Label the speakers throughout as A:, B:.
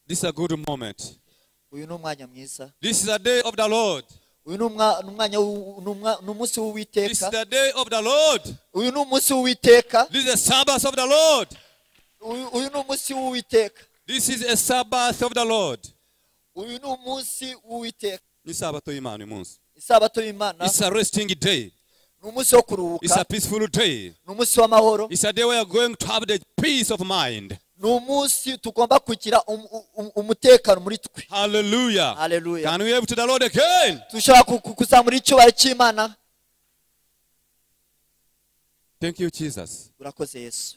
A: This is a good moment.
B: uyu ni umwanya mwiza,
A: This is a day of the Lord.
B: uyu ni umwanya ni umunsi
A: This is
B: w'Uwiteka,
A: the day of the Lord.
B: uyu ni umunsi w'Uwiteka,
A: This is a Sabbath of the Lord.
B: uyu ni umunsi w'Uwiteka,
A: This is a Sabbath of the Lord.
B: uyu ni umunsi w'Uwiteka,
A: Ni Sabato y'Imana uyu munsi.
B: isabato y'Imana,
A: It's a resting day.
B: ni umunsi wo
A: It's a
B: kuruhuka,
A: peaceful day.
B: ni umunsi w'amahoro,
A: It's a day where you're going to have the peace of mind.
B: ni umunsi tugomba kugira umutekano muri twe.
A: Hallelujah.
B: Hallelujah.
A: Can we have to the Lord again?
B: Dushobora kuzamura icyubahiro cy'Imana.
A: Thank you, Jesus.
B: Urakoze Yesu.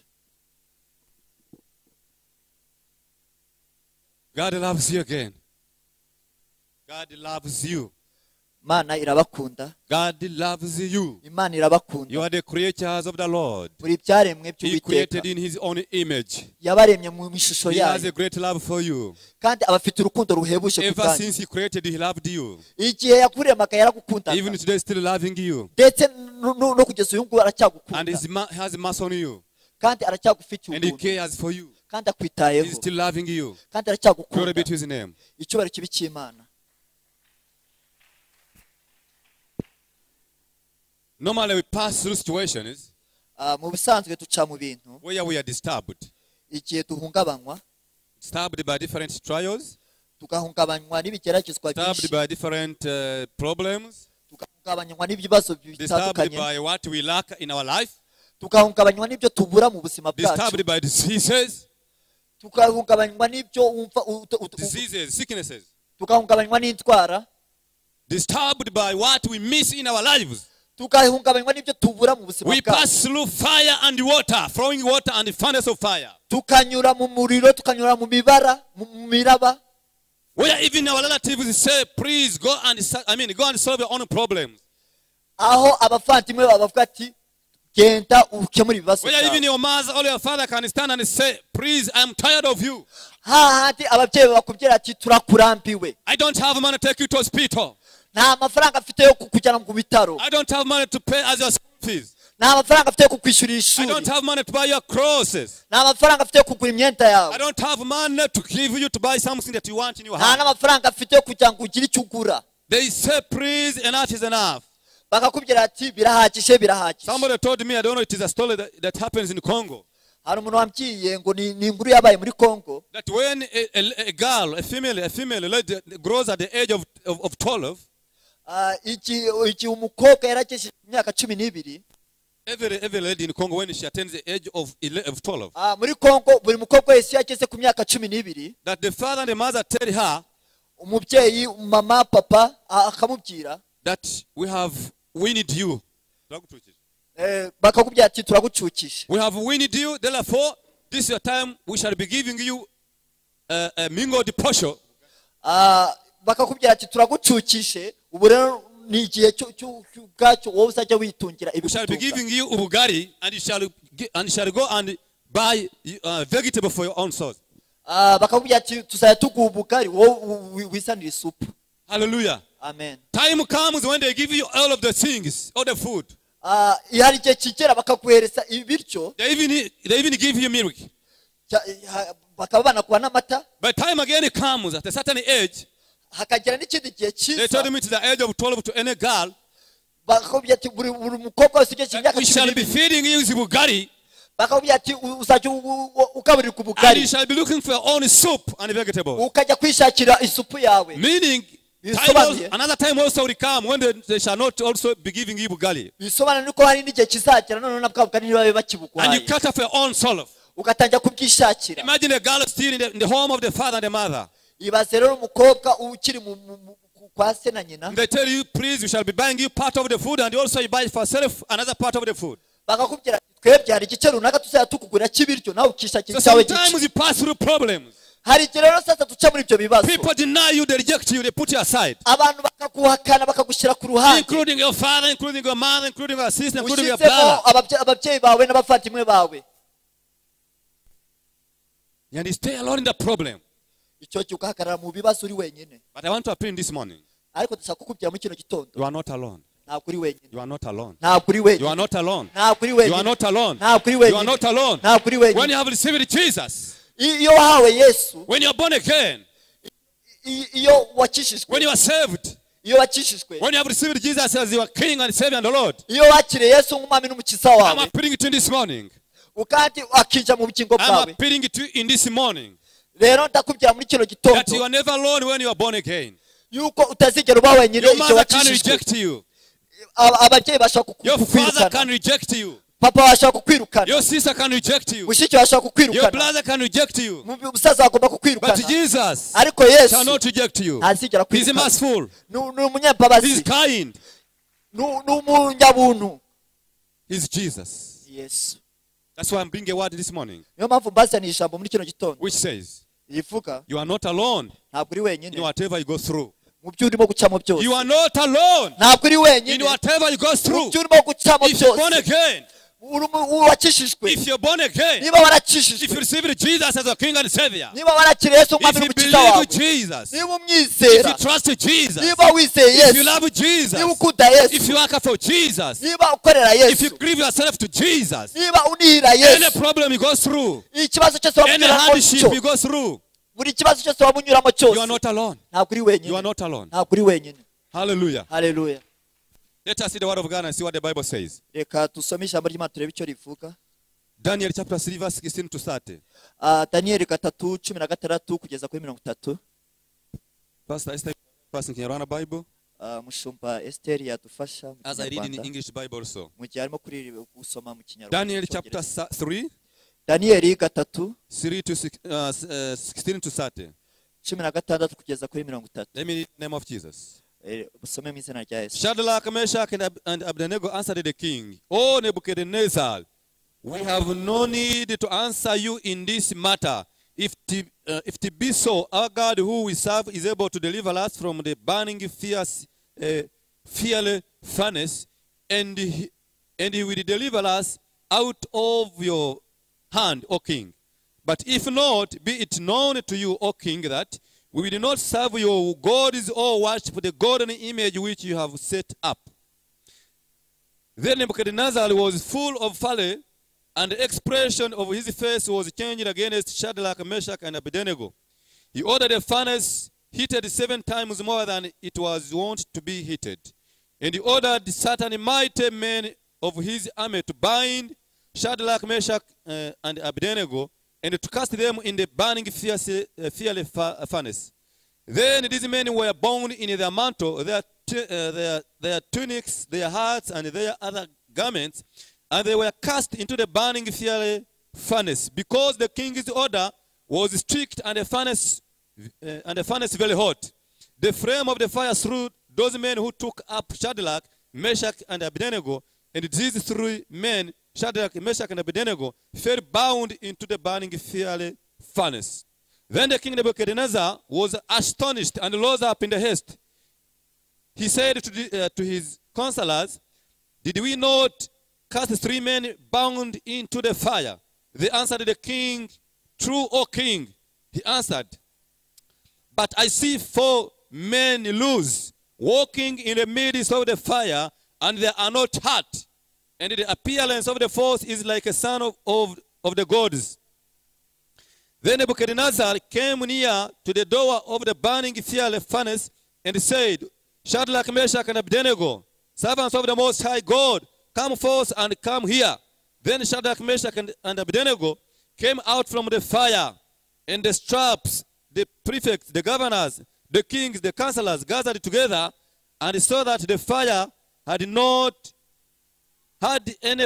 A: God loves you again. God loves you.
B: Imana irabakunda,
A: God loves you.
B: Imana irabakunda.
A: You are the creatures of the Lord.
B: Buri byaremwe
A: He
B: by'Uwiteka
A: created in his own image.
B: yabaremye mu ishusho
A: He has a
B: yayo,
A: great love for you.
B: kandi abafite urukundo ruhebuje ku
A: Ever
B: bwanyu.
A: since he created, he loved you.
B: Igihe yakuremaga yaragukundaga,
A: Even today, still loving you.
B: ndetse no kugeza uyu nguyu
A: And
B: aracyagukunda,
A: he has mercy on you.
B: kandi aracyagufitiye
A: And he
B: ubuntu,
A: cares for you.
B: kandi
A: He's
B: akwitayeho,
A: still loving you.
B: kandi
A: Glory
B: aracyagukunda.
A: be to his name.
B: Icyubahiro kibi cy'Imana.
A: Normally, we pass through situations
B: Mu bisanzwe duca mu bintu
A: where we are disturbed.
B: igihe duhungabanywa,
A: Disturbed by different trials.
B: tugahungabanywa n'ibigeragezwa
A: Disturbed
B: byinshi,
A: by different problems.
B: tugahungabanywa n'ibibazo
A: Disturbed
B: bitandukanye,
A: by what we lack in our life.
B: tugahungabanywa n'ibyo tubura mu buzima bwacu,
A: Disturbed by diseases.
B: tugahungabanywa n'ibyo wumva
A: Diseases, sicknesses.
B: tugahungabanywa n'indwara,
A: Disturbed by what we miss in our lives.
B: tugahungabanywa n'ibyo tubura mu buzima
A: We
B: bwacu,
A: pass through fire and water, flowing water and the furnace of fire.
B: tukanyura mu muriro, tukanyura mu miraba,
A: Where even our relatives say, please go and solve your own problems.
B: aho abavandimwe bavuga ati genda ukemure ibibazo
A: Where even
B: byawe.
A: your mother or your father can stand and say, please, I'm tired of you.
B: hahandi ababyeyi bakubwira ati turakurambiwe,
A: I don't have money to take you to hospital.
B: nta mafaranga afite yo kukujyana mu bitaro,
A: I don't have money to pay as your school fees.
B: nta mafaranga afite yo kukwishyurira
A: I
B: ishuri,
A: don't have money to buy your crosses.
B: nta mafaranga afite yo kugura imyenda
A: I
B: yawe,
A: don't have money to give you to buy something that you want in your
B: nta
A: house.
B: n'amafaranga afite yo kugira ngo ugire icyo ugura.
A: They say, please, enough is enough.
B: Bakakubwira ati birahagije, birahagije.
A: Somebody told me, I don't know, it is a story that happens in Congo.
B: Hari umuntu wambwiye ngo ni inkuru yabaye muri Congo,
A: That when a girl, a female lady grows at the age of 12,
B: igihe umukobwa yaragejeje imyaka 12,
A: every lady in Congo, when she attains the age of 12,
B: muri Congo buri mukobwa wese yageze ku myaka 12,
A: that the father and the mother tell her
B: umubyeyi, mama, papa akamubwira
A: that we need you.
B: bakakubwira ati turagucukije,
A: We have weaned you, therefore, this is your time, we shall be giving you a mingled portion.
B: bakakubwira ati turagucukije, ubu rero ni igihe cy'ubwacyo wowe uzajya witungira
A: We shall be
B: ibigutunga,
A: giving you ubugari, and you shall go and buy vegetable for your own source.
B: bakakubwira ati tuzajya tuguha ubugari wowe wisanira isupu.
A: Hallelujah.
B: Amen.
A: Time comes when they give you all of the things, all the food.
B: Hari igihe kigera bakaguhereza ibiryo,
A: They even give you milk.
B: bakaba banakuha n'amata.
A: But time again comes at a certain age.
B: Hakagera n'ikindi gihe
A: They told
B: cyiza,
A: me to the age of 12 to any girl,
B: bakakubwira ati buri mukobwa wese ugejeje imyaka
A: we shall be
B: 12,
A: feeding you ubugari,
B: bakakubwira ati uzajya ugaburirwa
A: and
B: ubugari,
A: you shall be looking for your own soup and vegetables.
B: ukajya kwishakira isupu yawe.
A: Meaning, another time also will come when they shall not also be giving you bugali.
B: Bisobanura ko hari n'igihe kizagera none na bwa bugari babe
A: And you
B: bakibugwaye,
A: cut off your own soul.
B: ugatangira kubyishakira.
A: Imagine a girl still in the home of the father and the mother.
B: Ibaze rero umukobwa ukiri kwa se na nyina,
A: And they tell you, please, we shall be buying you part of the food, and also you buy for yourself another part of the food.
B: bakakubwira ati twebwe hari igice runaka tuzajya tukugurira cy'ibiryo nawe ukishakira
A: So
B: icyawe
A: sometimes
B: gice.
A: you pass through problems.
B: Hari igihe rero sasa duca muri ibyo bibazo,
A: People deny you, they reject you, they put you aside.
B: abantu bakaguhakana bakagushyira ku ruhande,
A: Including your father, including your mother, including your sister, including your
B: ushyizemo
A: brother.
B: ababyeyi bawe n'abavandimwe bawe.
A: And you stay alone in the problem.
B: Icyo gihe ugahagarara mu bibazo uri wenyine.
A: But I want to appeal this morning.
B: Ariko dushaka kukubwira muri kino gitondo,
A: You are not alone.
B: ntabwo uri wenyine,
A: You are not alone.
B: ntabwo uri
A: You
B: wenyine,
A: are not alone.
B: ntabwo uri
A: You are
B: wenyine,
A: not alone.
B: ntabwo uri
A: You are
B: wenyine,
A: not alone.
B: ntabwo uri
A: When
B: wenyine.
A: you have received Jesus,
B: iyo wahawe Yesu,
A: when you are born again,
B: iyo wakishijwe,
A: when you are saved,
B: iyo wakishijwe,
A: when you have received Jesus as your King and Savior and the Lord,
B: iyo wakiriye Yesu nk'umwami n'umukiza
A: I'm
B: wawe,
A: appealing to you this morning.
B: ukandi akinja mu bugingo
A: I'm
B: bwawe,
A: appealing to you in this morning
B: rero ndakubwira muri kino
A: that you
B: gitondo
A: are never alone when you are born again.
B: yuko utazigera uba wenyine
A: Your
B: icyo
A: mother can
B: wakishijwe.
A: reject you.
B: Ababyeyi bashaka
A: Your father can
B: kukwirukana,
A: reject you.
B: papa bashaka kukwirukana,
A: Your sister can reject you.
B: mushiki bashaka
A: Your
B: kukwirukana,
A: brother can reject you.
B: umusaza agomba
A: But
B: kukwirukana,
A: Jesus
B: ariko
A: shall
B: Yesu
A: not reject you.
B: ntazigera
A: He is
B: kwirukana.
A: merciful.
B: Ni
A: He is
B: umunyambabazi,
A: kind.
B: ni umunyabuntu.
A: He is Jesus.
B: Yesu,
A: That's why I'm bringing a word this morning
B: niyo mpamvu mbazaniye ijambo muri kino gitondo
A: which says,
B: rivuga
A: you are not alone
B: ntabwo uri
A: in
B: wenyine
A: whatever you go through.
B: mu byo urimo gucamo byose,
A: You are not alone
B: ntabwo uri
A: in
B: wenyine
A: whatever you go
B: mu
A: through.
B: byo urimo gucamo
A: If you're born
B: byose.
A: again,
B: Wakishijwe,
A: if you're born again,
B: niba
A: if you
B: warakishijwe,
A: receive Jesus as your King and Savior,
B: niba warakiriye Yesu
A: if
B: nk'umwami
A: you
B: n'umukiza
A: believe
B: wawe,
A: Jesus,
B: niba
A: if you
B: umwizera,
A: trust Jesus,
B: niba wizeye
A: if you
B: Yesu,
A: love Jesus,
B: niba ukunda
A: if
B: Yesu,
A: you work for Jesus,
B: niba ukorera
A: if you
B: Yesu,
A: give yourself to Jesus,
B: niba unihira
A: any
B: Yesu,
A: problem you go through,
B: ikibazo cyose waba
A: any
B: unyuramo
A: hardship
B: cyo,
A: you go through,
B: buri kibazo cyose waba unyuramo
A: you are
B: cyose,
A: not alone.
B: ntabwo uri
A: You are
B: wenyine,
A: not alone.
B: ntabwo uri wenyine.
A: Hallelujah.
B: Haleluya.
A: Let us see the word of God and see what the Bible says.
B: Reka dusome ijambo ry'Imana turebe icyo rivuga.
A: Daniel chapter 3 verse 16 to 30.
B: Daniyeli 3:16 kugeza kuri 30.
A: Pastor Esther, Pastor Kinyarwanda Bible.
B: Mushumba Esther yadufasha mu
A: As I read in
B: Kinyarwanda
A: English Bible also.
B: mu gihe arimo gusoma mu Kinyarwanda.
A: Daniel chapter 3,
B: Daniyeli 3
A: 3 to 16 to 30.
B: 16 kugeza kuri 30.
A: Let me read the name of Jesus.
B: Usome mu izina rya Yesu.
A: Shadrach, Meshach, and Abednego answered the king, O Nebuchadnezzar, we have no need to answer you in this matter. If it be so, our God who we serve is able to deliver us from the burning fiery furnace, and he will deliver us out of your hand, O king. But if not, be it known to you, O king, that we will not serve your gods or worship the golden image which you have set up. Then Nebuchadnezzar was full of fury, and the expression of his face was changed against Shadrach, Meshach, and Abednego. He ordered the furnace heated 7 times more than it was wont to be heated. And he ordered certain mighty men of his army to bind Shadrach, Meshach, and Abednego, and to cast them in the burning fiery furnace. Then these men were bound in their mantle, their tunics, their hats, and their other garments, and they were cast into the burning fiery furnace, because the king's order was strict and the furnace very hot. The flame of the fire slew those men who took up Shadrach, Meshach, and Abednego, and these 3 men, Shadrach, Meshach, and Abednego, fell bound into the burning fiery furnace. Then the king Nebuchadnezzar was astonished and rose up in the haste. He said to his counselors, did we not cast 3 men bound into the fire? They answered the king, true, O king. He answered, but I see 4 men loose, walking in the midst of the fire, and they are not hurt. And the appearance of the 4th is like a son of the gods. Then Nebuchadnezzar came near to the door of the burning fiery furnace and said, Shadrach, Meshach, and Abednego, servants of the Most High God, come forth and come here. Then Shadrach, Meshach, and Abednego came out from the fire, and the straps, the prefects, the governors, the kings, the counselors gathered together and saw that the fire had not had any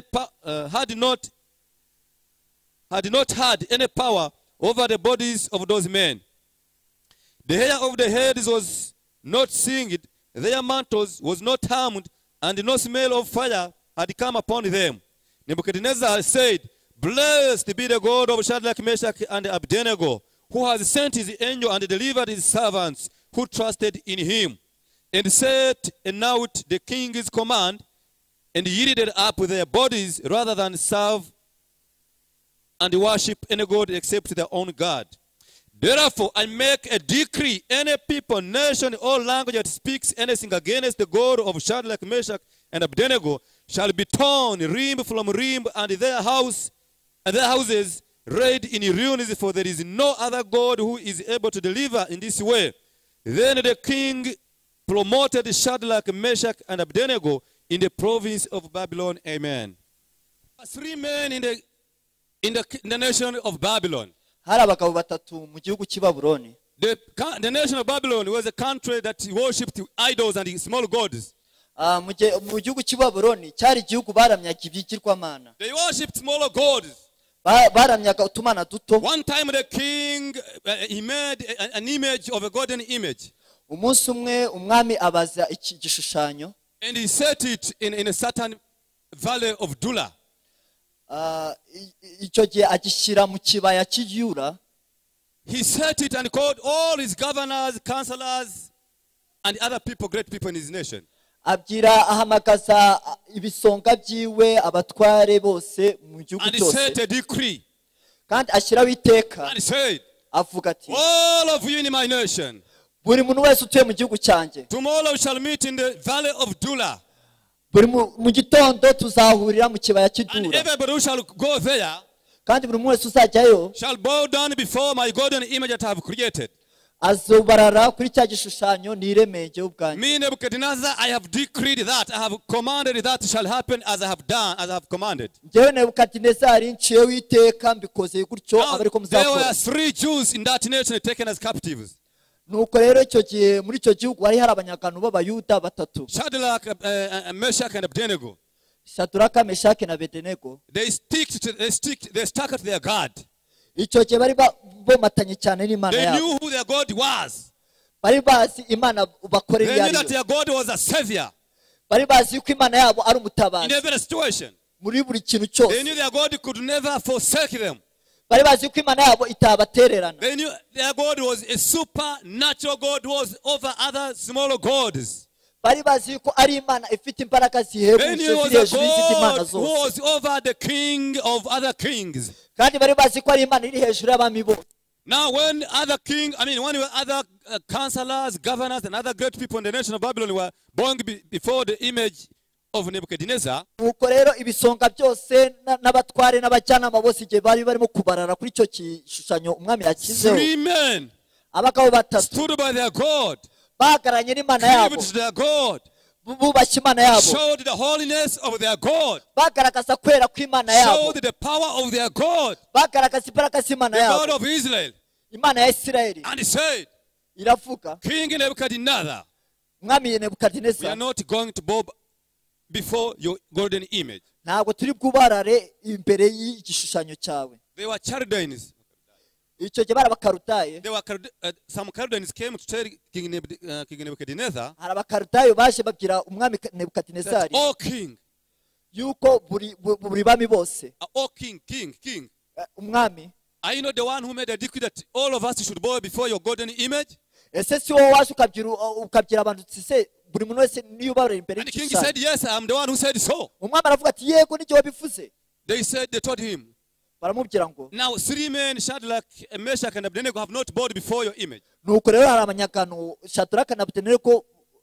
A: power over the bodies of those men. The hair of the heads was not singed, their mantles was not harmed, and no smell of fire had come upon them. Nebuchadnezzar said, blessed be the God of Shadrach, Meshach, and Abednego, who has sent his angel and delivered his servants who trusted in him, and set out the king's command, and yielded up their bodies rather than serve and worship any god except their own God. Therefore, I make a decree, any people, nation, or language that speaks anything against the God of Shadrach, Meshach, and Abednego shall be torn limb from limb, and their houses laid in ruins, for there is no other God who is able to deliver in this way. Then the king promoted Shadrach, Meshach, and Abednego in the province of Babylon. Amen. 3 men in the nation of Babylon.
B: hari abagabo batatu mu gihugu cy'i Babuloni.
A: The nation of Babylon was a country that worshipped idols and small gods.
B: mu gihugu cy'i Babuloni cyari igihugu baramyaga ibigirwamana.
A: They worshipped smaller gods.
B: baramyaga utumana duto.
A: One time the king he made an image of a golden image.
B: umunsi umwe umwami abaza iki gishushanyo.
A: And he set it in a certain valley of Dula.
B: icyo gihe agishyira mu kibaya cy'Iyura.
A: He set it and called all his governors, counselors, and other people, great people in his nation.
B: ahamagaza ibisonga byiwe abatware bose mu gihugu
A: And he
B: cyose.
A: set a decree.
B: kandi ashyiraho iteka.
A: And he said,
B: avuga ati
A: all of you in my nation,
B: buri muntu wese utuye mu gihugu cyanjye,
A: tomorrow we shall meet in the valley of Dula.
B: mu gitondo tuzahurira mu kibaya
A: And
B: cy'Idura.
A: everybody who shall go there
B: kandi buri muntu wese uzajyayo
A: shall bow down before my golden image that I have created.
B: azubarara kuri cya gishushanyo niremeye ubwanjye.
A: Me, Nebuchadnezzar, I have decreed that, I have commanded that shall happen as I have done, as I have commanded.
B: njyewe Nebukadinezari nciyeho iteka mbikoze gutyo
A: Now,
B: aba ariko
A: there were
B: muzakora.
A: 3 Jews in that nation taken as captives.
B: nuko rero icyo gihe muri icyo gihugu hari abanyagano b'abayuda batatu,
A: Shadrach, Meshach, and Abednego.
B: Shaduraka, Meshaki na Abedenego.
A: They stuck at their God.
B: icyo gihe bari bomatanye cyane n'Imana
A: They
B: yabo.
A: knew who their God was.
B: bari bazi Imana bakorera
A: They
B: iyo
A: knew that
B: ariyo.
A: their God was a savior
B: bari bazi yuko Imana yabo ari
A: in
B: umutabazi
A: every situation.
B: muri buri kintu
A: They
B: cyose.
A: knew their God could never forsake them.
B: bari bazi yuko Imana yabo itabatererana.
A: They knew their God was a supernatural God who was over other smaller gods.
B: bari bazi yuko ari Imana ifite imbaraga
A: They
B: zihebuje
A: knew it
B: ziri
A: was a
B: hejuru y'izindi mana
A: God who
B: zose.
A: was over the king of other kings.
B: kandi bari bazi ko ari Imana iri hejuru y'abami bose.
A: Now when other counselors, governors, and other great people in the nation of Babylon were bowing before the image of Nebuchadnezzar,
B: nuko rero ibisonga byose n'abatware n'abajyanama bose igihe bari barimo kubarara kuri icyo gishushanyo umwami yakizeho,
A: 3 men
B: abagabo batatu
A: stood by their God,
B: bahagararanye n'Imana yabo,
A: cleaved to their God,
B: bubashye Imana yabo,
A: showed the holiness of their God,
B: bagaragaza kwera kw'Imana yabo,
A: showed the power of their God,
B: bagaragaza imbaraga z'Imana
A: the God
B: yabo,
A: of Israel.
B: Imana ya Isirayeli.
A: And he said,
B: iravuga,
A: King Nebuchadnezzar,
B: mwami
A: we are
B: Nebukadinezari,
A: not going to bow before your golden image.
B: ntabwo turi bwubarare imbere y'igishushanyo cyawe.
A: They were Chaldeans.
B: icyo gihe bari abakarutaye.
A: Some Chaldeans came to tell King Nebuchadnezzar,
B: hari abakarutayo baje babwira umwami
A: that,
B: Nebukadinezari
A: oh king,
B: yuko buri bami bose,
A: oh king,
B: umwami,
A: are you not the one who made a decree that all of us should bow before your golden image?
B: ese si wowe waje ukabwira abantu uti se buri muntu wese niyo ubarara imbere
A: And the king
B: y'igishushanyo.
A: said, yes, I am the one who said so.
B: umwami aravuga ati yego nijye wabivuze.
A: They told him,
B: baramubwira ngo
A: now 3 men, Shadrach, Meshach, and Abednego, have not bowed before your image.
B: nuko rero hari abanyagano Shadaraka na Abedenego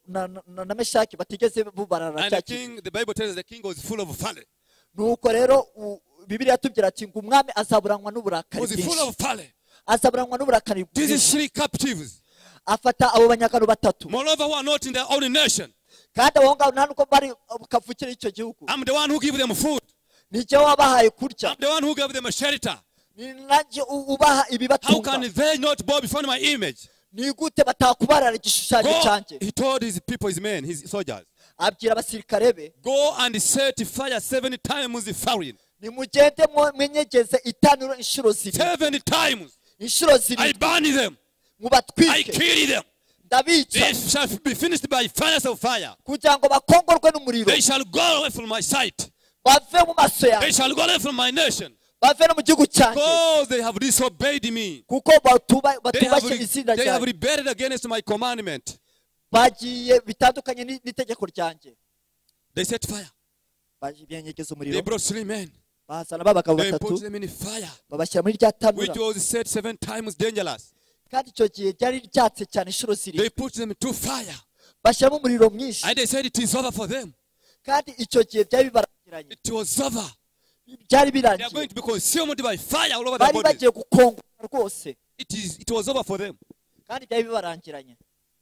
B: na Meshaki batigeze bubarara
A: And
B: cya
A: the
B: kintu.
A: king, the Bible tells us the king was full of folly.
B: nuko rero Bibiliya tubwira ati ngo umwami azaburanwa n'uburakari
A: Was full
B: bwinshi,
A: of folly.
B: azaburanwa n'uburakari
A: These
B: bwinshi.
A: 3 captives,
B: afata abo banyagano batatu,
A: moreover, who are not in their own nation.
B: kandi abo ngabo nta nuko bari kavukire icyo gihugu.
A: I'm the one who gave them food.
B: nijye wabahaye kurya,
A: I'm the one who gave them a shelter.
B: ni nanjye ubaha
A: How
B: ibibatunga.
A: can they not bow before my image?
B: ni gute batakubarara igishushanyo
A: Go,
B: cyanjye?
A: he told his people, his men, his soldiers,
B: abwira abasirikare be,
A: go and set fire 7 times the firing.
B: nimugende mwenyegeze itanuro inshuro
A: 7 times.
B: inshuro
A: I
B: 7
A: burn them. I
B: mubatwike,
A: kill them.
B: ndabica
A: They shall be finished by fires of fire.
B: kugira ngo bakongorwe n'umuriro,
A: They shall go away from my sight.
B: bave mu maso
A: They
B: yanjye,
A: shall go away from my nation.
B: bave no mu gihugu cyanjye,
A: Because they have disobeyed me.
B: kuko batubashye izina
A: They have
B: ryanjye,
A: rebelled against my commandment.
B: bagiye bitandukanye n'itegeko ryanjye.
A: They set fire.
B: benyegeza
A: They
B: umuriro,
A: brought 3 men.
B: bazana babagabo
A: They
B: batatu
A: put them in fire,
B: babashyira muri rya
A: which
B: tanura,
A: was set 7 times dangerous.
B: kandi icyo gihe ryari ryatse cyane inshuro
A: They
B: 7,
A: put them into fire.
B: bashyiramo umuriro mwinshi,
A: And they said it is over for them.
B: kandi icyo gihe byari bibarangiranye,
A: It was over.
B: byari
A: They are
B: birangiye
A: going to be consumed by fire all over their
B: bari
A: bodies.
B: bagiye gukongwa rwose
A: It was over for them.
B: kandi byari bibarangiranye.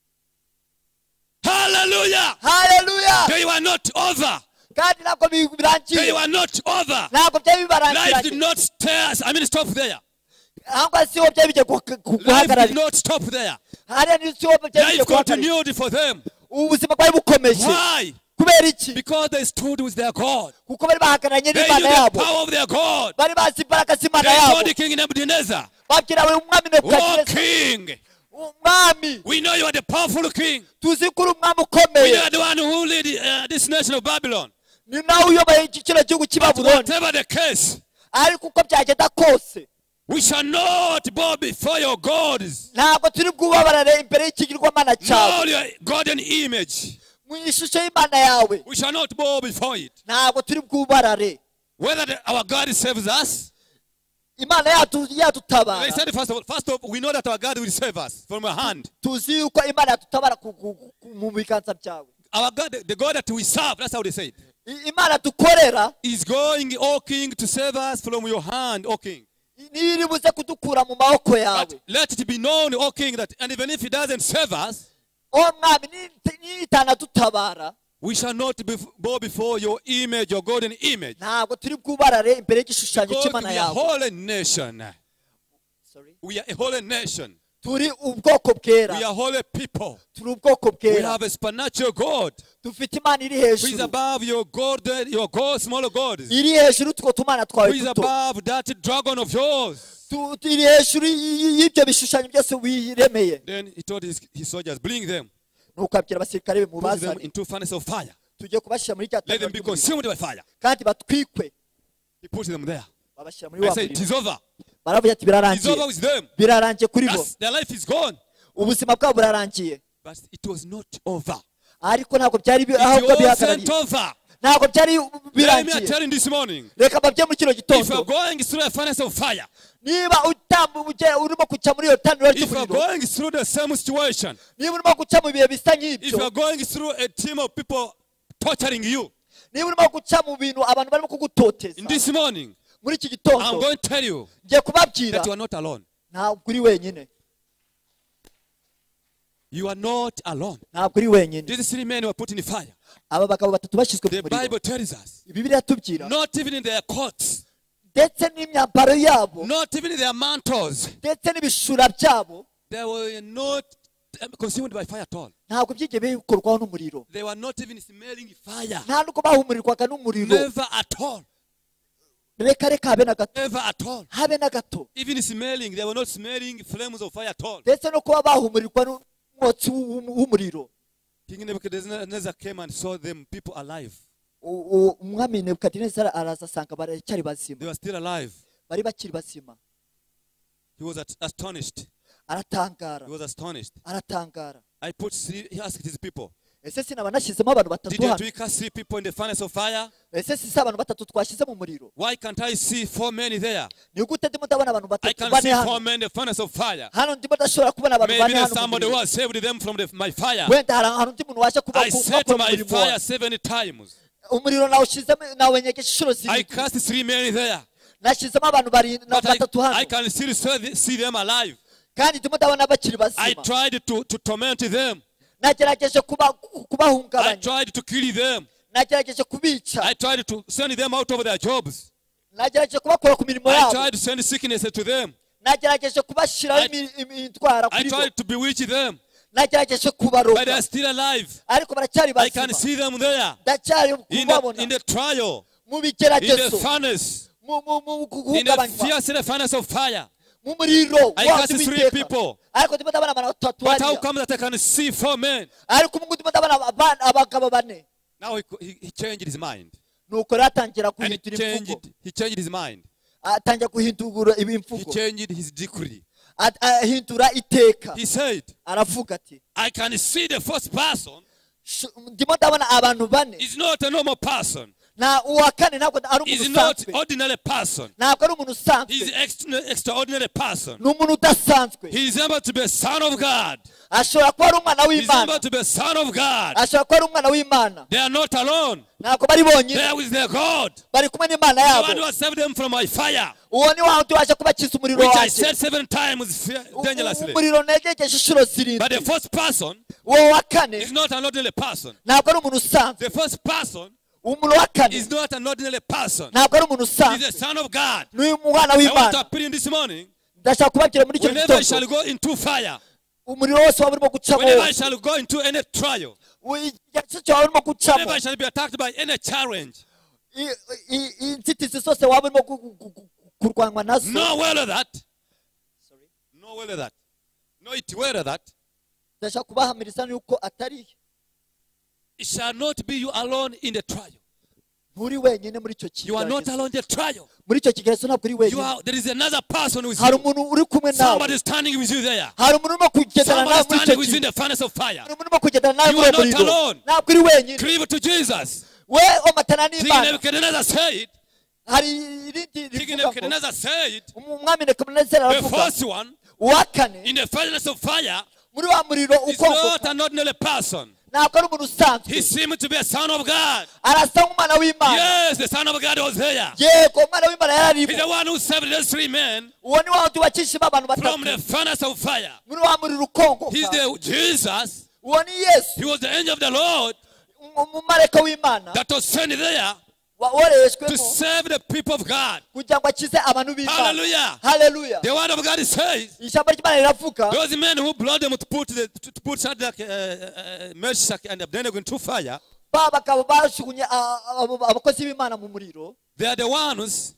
A: Hallelujah.
B: Haleluya!
A: They were not over.
B: kandi ntabwo
A: They
B: birangiye,
A: were not over.
B: ntabwo byari
A: Life did
B: bibarangiranye,
A: not stop there.
B: ahubwo siho byari bigiye
A: Life did
B: guhagarara,
A: not stop there.
B: hariya ni siho byari bigiye
A: Life
B: guhagarara.
A: continued for them.
B: Ubuzima bwari bukomeje.
A: Why?
B: Kubera iki?
A: Because they stood with their God.
B: Kuko bari bahagararanye
A: They knew
B: n'Imana
A: the
B: yabo,
A: power of their God.
B: bari bazi imbaraga z'Imana
A: They told
B: yabo.
A: the king Nebuchadnezzar,
B: Babwira we umwami
A: "Oh
B: Nebukadineza,
A: king,
B: umwami,
A: we know you are the powerful king.
B: tuzi ko uri umwami
A: We
B: ukomeye,
A: are the one who lead this nation of Babylon.
B: ni nawe uyoboye iki kino gihugu cy'i
A: But
B: Babuloni,
A: whatever the case,
B: ariko uko byagenda kose
A: we shall not bow before your gods,
B: ntabwo turi bwubabarare imbere y'ikigirwamana cyawe,
A: nor your golden image.
B: mu ishusho y'Imana yawe
A: We shall not bow before it.
B: ntabwo turi bwubarare.
A: Whether our God saves us,
B: Imana
A: they
B: yadutabara,
A: said first of all, we know that our God will save us from your hand.
B: tuzi yuko Imana yadutabara mu biganza byawe.
A: Our God, the God that we serve, that's how they say it,
B: Imana dukorera
A: is going, O king, to save us from your hand, O king.
B: niyo iri buze kudukura mu maboko yawe.
A: But let it be known, O king, that and even if he doesn't save us,
B: O mwami, nitanadutabara
A: we shall not bow before your image, your golden image.
B: ntabwo turi bwubarare imbere y'igishushanyo
A: Because
B: cy'Imana
A: we are a
B: yawe.
A: holy nation.
B: Sorry.
A: We are a holy nation.
B: Turi ubwoko bwera,
A: We are holy people.
B: turi ubwoko
A: We
B: bwera,
A: have a supernatural God
B: dufite Imana iri
A: who is
B: hejuru,
A: above your God, smaller gods.
B: iri hejuru utwo tumana
A: Who
B: twawe
A: is
B: duto,
A: above that dragon of yours.
B: iri hejuru y'ibyo bishushanyo byose wiremeye.
A: Then he told his soldiers, bring them,
B: Nuko abwira abasirikare be
A: put them
B: mubazane,
A: into furnace of fire.
B: tujye kubashyira muri rya
A: Let them
B: tanura
A: be
B: ry'umuriro,
A: consumed by fire.
B: kandi batwikwe.
A: He puts them there.
B: Babashyira muri
A: I
B: wa
A: say, it
B: muriro,
A: is over.
B: baravuga ati
A: It's
B: birarangiye,
A: over with them.
B: birarangiye kuri bo,
A: Their life is gone.
B: ubuzima bwabo burarangiye.
A: But it was not over.
B: Ariko ntabwo byari
A: It
B: ahubwo
A: wasn't
B: bihagarariye,
A: over.
B: ntabwo byari
A: Let me
B: birangiye.
A: tell you this morning.
B: Reka mbabye muri kino
A: If you are
B: gitondo,
A: going through a furnace of fire,
B: niba urimo guca muri iyo tanura
A: if you are
B: ry'umuriro,
A: going through the same situation,
B: niba urimo guca mu bihe bisa
A: if
B: nk'ibyo,
A: you are going through a team of people torturing you,
B: niba urimo guca mu bintu abantu barimo kugutoteza,
A: in this morning,
B: muri iki
A: I'm
B: gitondo
A: going to tell you
B: ngiye kubabwira
A: that you are not alone.
B: ntabwo uri wenyine,
A: You are not alone.
B: ntabwo uri wenyine.
A: These three men were put in the fire.
B: Aba bagabo batatu bashyizwe
A: The
B: mu muriro,
A: Bible tells us,
B: Bibiliya tubwira,
A: not even in their coats,
B: ndetse n'imyambaro yabo,
A: not even in their mantles,
B: ndetse n'ibishura byabo
A: they were not consumed by fire at all.
B: ntabwo byigeze bikorwaho n'umuriro,
A: They were not even smelling fire.
B: nta n'uko bahumurirwaga n'umuriro,
A: Never at all.
B: reka reka habe na gato,
A: Never at all.
B: habe na gato,
A: Even smelling, they were not smelling flames of fire at all.
B: ndetse no kuba bahumurirwa n'umwotsi w'umuriro.
A: King Nebuchadnezzar came and saw them people alive.
B: Umwami Nebukadinezari araza asanga baracyari
A: They
B: bazima,
A: were still alive.
B: bari bakiri bazima,
A: He was astonished.
B: aratangara,
A: He was astonished.
B: aratangara.
A: He asked his people,
B: Ese sinaba nashyizemo abantu batatu
A: didn't
B: hano?
A: we cast 3 people in the furnace of fire?
B: Ese si abantu batatu twashyize mu muriro?
A: Why can't I see 4 men there?
B: Ni gute ndimo ndabona abantu
A: I
B: batatu
A: can
B: bane
A: see 4
B: hano?
A: men in the furnace of fire.
B: Hano ndimo ndashobora kubona abantu
A: Maybe
B: bane
A: there's
B: hano mu
A: somebody who
B: muriro.
A: has saved them from my fire.
B: Wenda hari undi muntu waje
A: I set
B: kubakura mu
A: my
B: murimo
A: fire
B: wawe.
A: 7 times.
B: Umuriro nawushyizemo, nawenyegeje inshuro
A: I
B: zirindwi.
A: cast 3 men there.
B: Nashyizemo abantu
A: But
B: batatu
A: I
B: hano,
A: can still see them alive.
B: kandi ndimo ndabona bakiri
A: I
B: bazima.
A: tried to torment them.
B: Nagerageje
A: I
B: kubahungabanya,
A: tried to kill them.
B: nagerageje kubica,
A: I tried to send them out of their jobs.
B: nagerageje kubakura ku mirimo
A: I
B: yabo,
A: tried to send sickness to them.
B: nagerageje kubashyiraho indwara
A: I
B: kuri bo,
A: tried to bewitch them.
B: nagerageje
A: But they
B: kubaroga,
A: are still alive.
B: ariko baracyari
A: I can
B: bazima.
A: see them there.
B: Ndacyari
A: In
B: kubabona
A: the trial,
B: mu
A: in the
B: bigeragezo,
A: furnace,
B: mu
A: in the
B: guhungabanywa,
A: fierce furnace of fire.
B: mu muriro
A: I
B: wacu
A: cast 3
B: w'iteka.
A: people.
B: Ariko ndimo ndabona abantu batatu
A: But how
B: hariya,
A: come that I can see 4 men?
B: ariko ubu ngubu ndimo ndabona abagabo bane.
A: Now he changed his mind.
B: Nuko rero atangira
A: And
B: guhindura imvugo,
A: he changed his mind.
B: atangira guhindura
A: He
B: imvugo,
A: changed his decree.
B: ahindura iteka.
A: He said,
B: Aravuga ati,
A: I can see the first person
B: ndimo ndabona abantu bane,
A: is not a normal person.
B: na uwa kane ntabwo ari
A: is
B: umuntu
A: not
B: usanzwe
A: ordinary person.
B: ntabwo ari umuntu
A: He
B: usanzwe
A: is extraordinary person.
B: ni umuntu udasanzwe
A: He is able to be a son of God.
B: ashobora kuba ari umwana
A: He is
B: w'imana
A: able to be a son of God.
B: ashobora kuba ari umwana w'imana
A: They are not alone.
B: ntabwo bari
A: They
B: bonyine
A: are with their God.
B: bari kumwe n'imana
A: The
B: yabo
A: one who has saved them from my fire,
B: uwo ni wa wundi waje kubakiza umuriro
A: which I
B: wanjye
A: said 7 times dangerously.
B: umuriro negekeje inshuro
A: But the
B: zirindwi
A: first person
B: uwo wa kane
A: is not an ordinary person.
B: ntabwo ari umuntu usanzwe
A: The first person
B: umuntu wa kane
A: is not an ordinary person.
B: ntabwo ari umuntu
A: He is
B: usanzwe
A: a son of God.
B: ni umwana
A: I want to
B: w'imana
A: appeal this morning.
B: ndashaka kubabwira muri icyo
A: Whenever I shall
B: gitondo
A: go into fire,
B: umuriro wose waba urimo gucamo
A: whenever I shall go into any trial,
B: igihe cyose waba urimo gucamo
A: whenever I shall be attacked by any challenge,
B: inzitizi zose waba urimo kurwanwa nazo
A: know well that, know well that, know it well that,
B: ndashaka kubahamiriza yuko atari
A: it shall not be you alone in the trial.
B: nturi wenyine muri icyo
A: You are not
B: kigeragezo
A: alone in the trial.
B: muri icyo kigeragezo ntabwo uri
A: You
B: wenyine
A: are, there is another person with
B: hari
A: you.
B: umuntu uri kumwe nawe
A: Somebody standing with you there.
B: hari umuntu urimo kugendana nawe
A: Somebody
B: muri icyo
A: standing within
B: kintu
A: the furnace of fire.
B: hari umuntu urimo kugendana nawe
A: You
B: muri
A: are
B: uwo
A: not
B: muriro
A: alone.
B: ntabwo uri wenyine
A: Cleave to Jesus.
B: we omatana
A: King
B: n'imana
A: Nebuchadnezzar said,
B: hari irindi
A: King
B: rivuga ngo
A: Nebuchadnezzar said,
B: umwami nebuchadnezzar
A: the
B: aravuga
A: first one
B: uwa kane
A: in the furnace of fire
B: muri wa muriro
A: is not
B: ukongoka
A: an ordinary person.
B: ntabwo ari umuntu usanzwe
A: He seemed to be a son of God.
B: arasa nk'umwana w'imana
A: Yes, the son of God was there.
B: yego umwana w'imana
A: He's
B: yararimo
A: the one who saved those 3 men
B: uwo ni wa wundi wakishima abantu
A: from
B: batatu
A: the furnace of fire.
B: muri wa muriro ukongoka
A: He's the Jesus.
B: uwo ni yesu
A: He was the angel of the Lord
B: umumarayika w'imana
A: that was sent there to
B: woreshwemo
A: save the people of God.
B: kugira ngo akize abantu b'imana
A: Hallelujah.
B: haleluya
A: The word of God says,
B: ijambo ry'imana riravuga
A: those men who brought them to put Shadrach, Meshach, and Abednego into fire,
B: ba bagabo bashugunye abakozi b'imana mu muriro
A: they are the ones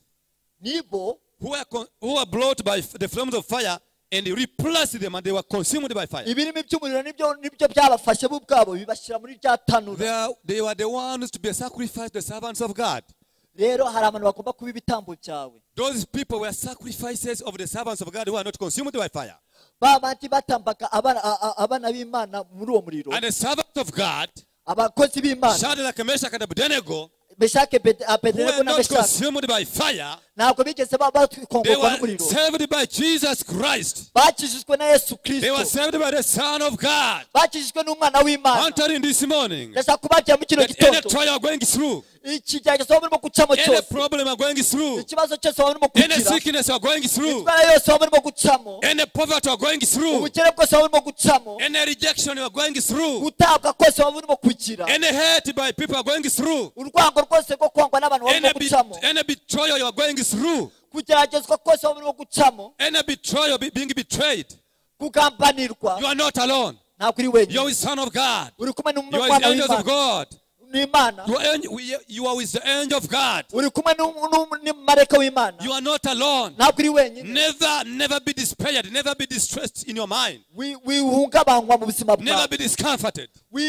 B: nibo
A: who were brought by the flames of fire and replaced them, and they were consumed by fire.
B: ibirimi by'umuriro nibyo byabafashe bo ubwabo bibashyira muri rya tanura
A: They were the ones to be sacrificed, the servants of God.
B: rero hari abantu bagomba kuba ibitambo byawe
A: Those people were sacrifices of the servants of God who are not consumed by fire.
B: ba bandi batambaga abana b'imana muri uwo muriro
A: And the servants of God,
B: abakozi b'imana
A: Shadrach, Meshach, and Abednego,
B: meshake
A: who
B: abednego
A: were
B: na
A: not
B: meshake
A: consumed by fire,
B: ntabwo bigeze
A: they
B: bakongorwa
A: were
B: n'umuriro
A: saved by Jesus Christ.
B: bakijijwe na yesu
A: They were
B: kirisito
A: saved by the Son of God.
B: bakijijwe n'umwana w'imana
A: Entering this morning,
B: ndashaka kubabwira mu kino
A: that any
B: gitondo
A: trial you are going through,
B: ikigeragezo waba urimo gucamo
A: any
B: cyose
A: problem you are going through,
B: ikibazo cyose waba urimo
A: any
B: kugira
A: sickness you are going through,
B: indwara yose waba urimo gucamo
A: any poverty you are going through,
B: ubukene bwose waba urimo gucamo
A: any rejection you are going through,
B: gutabwa kose waba urimo kugira
A: any hate by people you are going through,
B: urwango rwose rwo kwangwa n'abantu waba urimo gucamo
A: any betrayal you are going through,
B: kugeragezwa kose waba urimo gucamo
A: any betrayal, being betrayed,
B: kugambanirwa
A: you are not alone.
B: ntabwo uri
A: You
B: wenyine
A: are with Son of God.
B: uri kumwe
A: You are with
B: n'umwana
A: the angels of
B: w'imana
A: God.
B: n'imana
A: You are with the angel of God.
B: uri kumwe n'umumarayika w'imana
A: You are not alone.
B: ntabwo uri wenyine
A: Never be despaired. Never be distressed in your mind.
B: wihungabanywa mu buzima
A: Never
B: bwawe
A: be discomforted.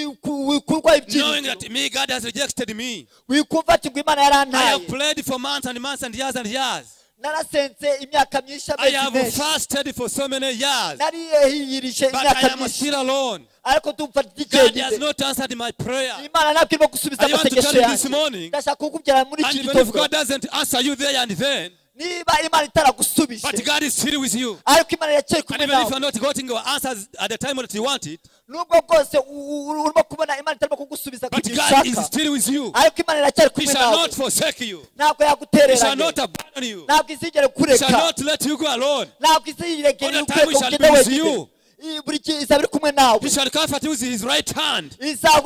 B: wikurwa
A: Knowing
B: ibyiringiro
A: that me, God has rejected me.
B: wikumva ati ngo imana
A: I
B: yarantaye
A: have prayed for months and months and years and years.
B: narasenze imyaka myinshi
A: I
B: amezi
A: have
B: menshi
A: fasted for so many years.
B: nariyehiyirije
A: But
B: imyaka
A: I am
B: myinshi
A: still alone.
B: ariko ndumva
A: God
B: ndigenda
A: has not answered my prayer.
B: imana ntabwo irimo gusubiza
A: I want to
B: amasengesho
A: tell you this
B: yanjye
A: morning,
B: ndashaka kukubwira muri
A: and
B: iki
A: even if
B: gitondo
A: God doesn't answer you there and then,
B: niba imana itaragusubije
A: but God is still with you.
B: ariko imana iracyari
A: And
B: kumwe
A: even if
B: nawe
A: you're not getting your answers at the time that you want it,
B: nubwo bwose urimo kubona imana itarimo kugusubiza
A: but
B: kugira
A: God is
B: ushaka
A: still with you.
B: ariko imana iracyari
A: He
B: kumwe
A: shall
B: nawe
A: not forsake you.
B: ntabwo
A: He shall
B: yagutereranye
A: not abandon you.
B: ntabwo izigere
A: He shall
B: kureka
A: not let you go alone.
B: ntabwo iziregera
A: All the time
B: ukureka
A: he shall
B: ugende
A: be with
B: wenyine
A: you.
B: buri gihe izaba iri kumwe nawe
A: He shall comfort you with his right hand.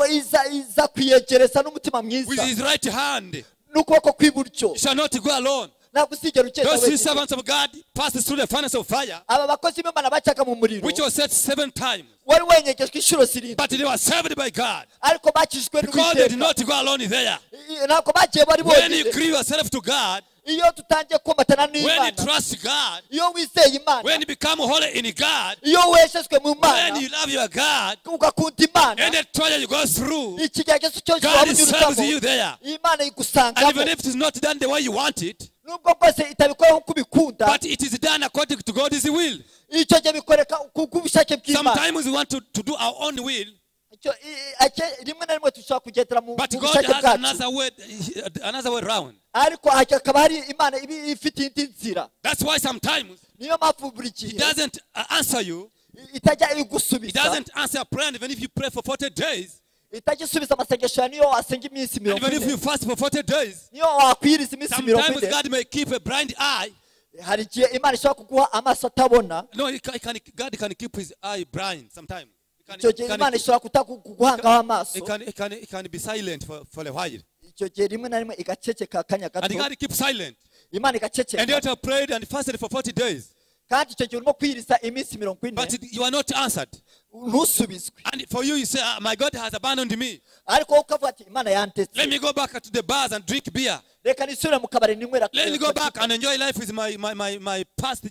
B: iza kwiyegereza n'umutima
A: With
B: mwiza
A: his right hand.
B: n'ukuboko kw'iburyo
A: He shall not go alone.
B: ntabwo uzigera ukeka
A: Those three
B: wenyine
A: servants of God passed through the furnace of fire,
B: aba bakozi b'imana bacaga mu muriro
A: which was set 7 times.
B: wari wenyegejwe inshuro zirindwi
A: But they were saved by God.
B: ariko bakijijwe
A: Because they did
B: n'uwiteka
A: not go alone there.
B: ntabwo bagiye bari
A: When you
B: bonyine
A: give yourself to God,
B: iyo tutangiye komatana
A: when you
B: n'imana
A: trust God,
B: iyo wizeye imana
A: when you become holy in God,
B: iyo weshejwe mu
A: when
B: mana
A: you love your God,
B: ugakunda imana
A: any trial you go through,
B: ikigeragezo cyose
A: God
B: waba
A: serves
B: unyuramo
A: you there.
B: imana
A: And
B: igusangamo
A: even if it is not done the way you want it,
B: nubwo rwose itabikora nk'uko ubikunda
A: but it is done according to God's will.
B: icyo gihe bikoreka kubw'ubushake bw'imana
A: Sometimes we want to do our own will,
B: rimwe na rimwe dushobora kugendera mu
A: But God
B: bushake
A: has
B: bwacu
A: another way round.
B: ariko hakaba hari imana ifite indi nzira
A: That's why sometimes
B: niyo mpamvu buri
A: He
B: gihe
A: doesn't answer you.
B: itajya
A: He
B: igusubiza
A: doesn't answer a prayer even if you pray for 40 days.
B: itajya isubiza amasengesho niyo wasenga iminsi
A: And
B: 40
A: even if you fast for 40 days.
B: niyo wakwiriza iminsi
A: Sometimes
B: 40
A: God may keep a blind eye.
B: hari igihe imana ishobora kuguha amaso atabona
A: No, God can keep his eye blind sometimes.
B: icyo gihe imana ishobora kuguhangaho amaso
A: It can be silent for a while.
B: icyo gihe rimwe na rimwe igaceceka akanya
A: And
B: gato
A: God keeps silent.
B: imana
A: And
B: igaceceka
A: yet I prayed and fasted for 40 days.
B: kandi icyo gihe urimo kwiriza iminsi 40
A: But you are not answered.
B: ntusubizwe
A: And for you, you say, my God has abandoned me.
B: ariko wowe ukavuga ati imana yantetse
A: Let me go back to the bars and drink beer.
B: reka nisubire mu kabari ninywera
A: Let me go back and enjoy life with my past,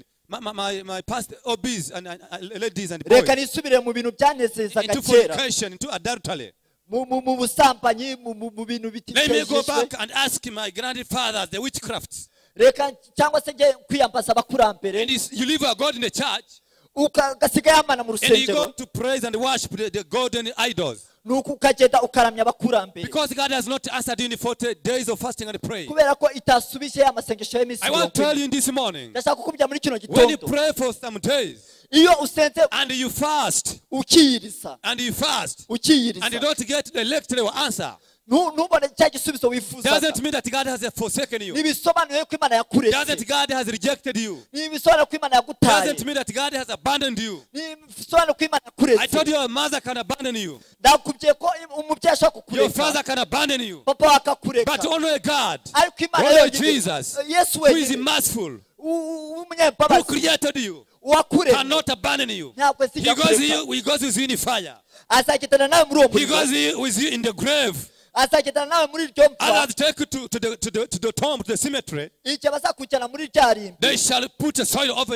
A: my past hobbies and ladies and boys.
B: reka nisubire mu bintu byanezezaga
A: Into
B: kera
A: fornication, into adultery.
B: mu busambanyi mu bintu
A: Let me go
B: bitishejwe
A: back and ask my grandfathers, the witchcrafts.
B: reka cyangwa se njye kwiyambaza abakurambere
A: And you leave a God in the church.
B: ugasiga yamana mu
A: And you go
B: rusengero
A: to praise and worship the golden idols.
B: nuko ukagenda ukaramya abakurambere
A: Because God has not answered you in 40 days of fasting and praying.
B: kubera ko itasubije ya masengesho y'iminsi
A: I want to tell
B: 40
A: you this morning,
B: ndashaka kukubwira muri kino
A: when you
B: gitondo
A: pray for some days
B: iyo usenze
A: and you fast
B: ukiyiriza
A: and you fast and you
B: ukiyiriza
A: don't get the electric answer,
B: ntubone cya gisubizo wifuzaga
A: doesn't mean that God has forsaken you.
B: ntibisobanuye ko imana yakuretse
A: Doesn't God has rejected you.
B: ntibisobanura ko imana yagutaye
A: Doesn't mean that God has abandoned you.
B: ntibisobanura ko imana
A: I
B: yakuretse
A: told you your mother can abandon you.
B: ndakubwiye ko umubyeyi ashobora
A: Your
B: kukureka
A: father can abandon you.
B: papa wakakureka
A: But only God,
B: ariko imana
A: only
B: yonyine
A: Jesus,
B: yesu
A: who is
B: wenyine
A: merciful, who
B: w'umunyambabazi
A: created you,
B: wakuremye
A: cannot abandon you.
B: ntabwo
A: He
B: zijya
A: goes
B: kureka
A: with you in the fire.
B: azagendana nawe muri uwo
A: He
B: muriro
A: goes with you in the grave.
B: azagendana nawe muri iryo mva
A: Others take you to the tomb, to the cemetery.
B: igihe bazakujyana muri rya rimbi
A: They shall put a soil over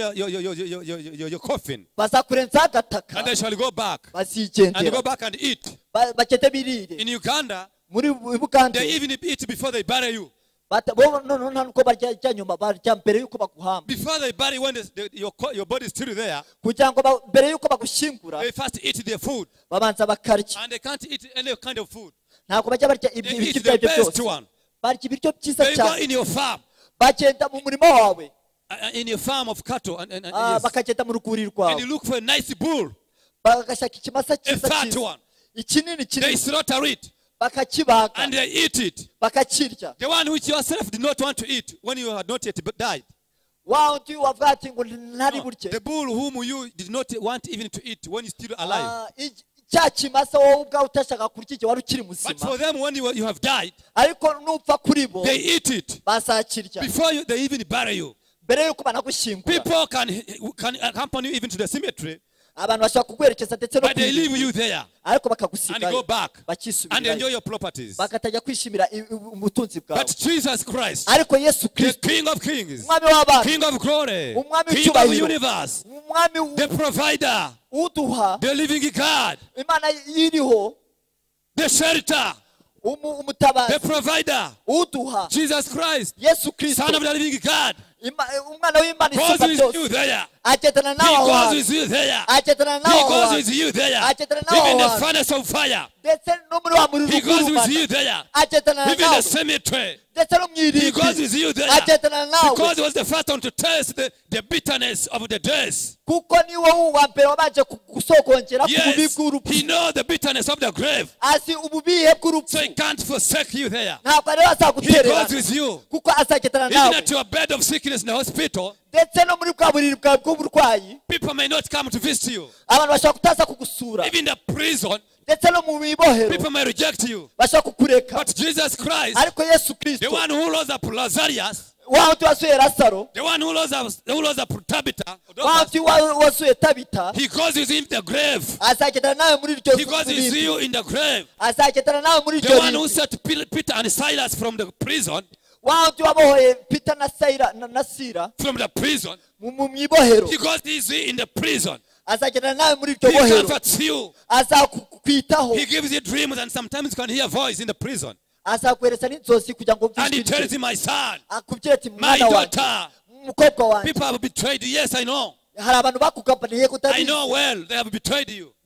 A: your coffin.
B: bazakurenzaho agataka
A: And they shall go back. And go
B: bazigendera
A: back and eat.
B: bagende birire
A: In Uganda,
B: muri bugande
A: they even eat before they bury you.
B: bo noneho nta nuko barya nyuma barya mbere y'uko baguhamba
A: Before they bury, when your body is still there,
B: kugira ngo mbere y'uko bagushyingura
A: they first eat their food.
B: babanza bakarya
A: And they can't eat any kind of food.
B: ntabwo bajya barya
A: They
B: ibiryo
A: eat
B: ibyo ari
A: the
B: byo
A: best
B: byose
A: one.
B: barya ibiryo byiza
A: They go
B: cyane
A: in your farm,
B: bagenda mu murimo wawe
A: in your farm of cattle, and yes.
B: bakagenda mu rwuri
A: And
B: rwawe
A: you look for a nice bull,
B: bagashaka ikimasa
A: a
B: cyiza
A: fat
B: cyiza
A: one.
B: ikinini
A: They
B: kinini
A: slaughter it
B: bakakibaga
A: and they eat it.
B: bakakirya
A: The one which yourself did not want to eat when you had not yet died.
B: wa undi wavuga ati ngo ntari
A: No,
B: burye
A: the bull whom you did not want even to eat when you're still alive.
B: cya kimasa wowe ubwawe utashaka kurya igihe wari ukiri
A: But
B: muzima
A: for them, when you have died,
B: ariko nupfa kuri bo
A: they eat it
B: bazakirya
A: before they even bury you.
B: mbere y'uko banagushyingura
A: People can accompany you even to the cemetery,
B: abantu bashobora kukwerekeza ndetse no
A: but they leave you there
B: ariko
A: and
B: bakagusigayo
A: go back and
B: bakisubirayo
A: enjoy your properties.
B: bakatajya kwishimira ubutunzi bwawe
A: But Jesus Christ,
B: ariko yesu
A: the
B: kirisito
A: King of Kings,
B: umwami w'abana
A: King of Glory,
B: umwami
A: King of the
B: w'icyubahiro
A: universe,
B: umwami
A: the provider,
B: uduha
A: the living God,
B: imana iriho
A: the shelter,
B: umutabazi
A: the provider,
B: uduha
A: Jesus Christ,
B: yesu
A: Son
B: kirisito
A: of the living God,
B: umwana w'imana
A: goes
B: isumba
A: with
B: byose
A: you there.
B: agendana
A: He
B: nawe aho
A: goes
B: hantu
A: with you there.
B: agendana
A: He
B: nawe aho
A: goes
B: hantu
A: with you there.
B: agendana nawe
A: Even
B: aho
A: the
B: hantu
A: furnace of fire.
B: ndetse no muri wa muriro
A: He goes with
B: ugurumana
A: you there.
B: agendana
A: Even
B: nawe
A: the cemetery.
B: ndetse no mu
A: He goes
B: irimbi
A: with you there.
B: agendana nawe
A: Because he was the first one to taste the bitterness of the days.
B: kuko ni wowe uwa mbere wabanje gusogongera ku bubi
A: Yes,
B: bw'urupfu
A: he knows the bitterness of the grave.
B: azi ububihe bw'urupfu
A: So he can't forsake you there.
B: ntabwo rero
A: He goes
B: azagutererana
A: with you.
B: kuko azagendana
A: Even
B: nawe
A: at your bed of sickness in the hospital,
B: ndetse no muri bwa buriri bwawe bw'uburwayi
A: people may not come to visit you.
B: abantu bashobora kutaza kugusura
A: Even in the prison,
B: ndetse no mu bibohero
A: people may reject you.
B: bashobora kukureka
A: But Jesus Christ,
B: ariko yesu
A: the
B: kirisito
A: one who rose up Lazarus,
B: wa wundi wasuye lazaro
A: the one who rose up Tabitha,
B: wa wundi wasuye tabita
A: he goes with him in the grave.
B: azagendana nawe muri iryo
A: He goes with
B: rimbi
A: you in the grave.
B: azagendana nawe muri
A: The
B: iryo
A: one who
B: rimbi
A: set Peter and Silas from the prison,
B: wa wundi wabohoye pita na sayira na sira
A: from the prison.
B: mu ibohero
A: He goes with you in the prison.
B: azagendana nawe muri iryo
A: He
B: bohero
A: comforts you.
B: azakwitaho
A: He gives you dreams, and sometimes you can hear a voice in the prison.
B: azaguhereza n'inzozi kugira ngo
A: And he
B: wumve
A: tells you, my son,
B: akubwira ati
A: my
B: mwana wanjye
A: daughter,
B: umukobwa wanjye
A: people have betrayed you. Yes, I know.
B: hari abantu bakugambaniye
A: I
B: kutabizi
A: know well. They have betrayed you.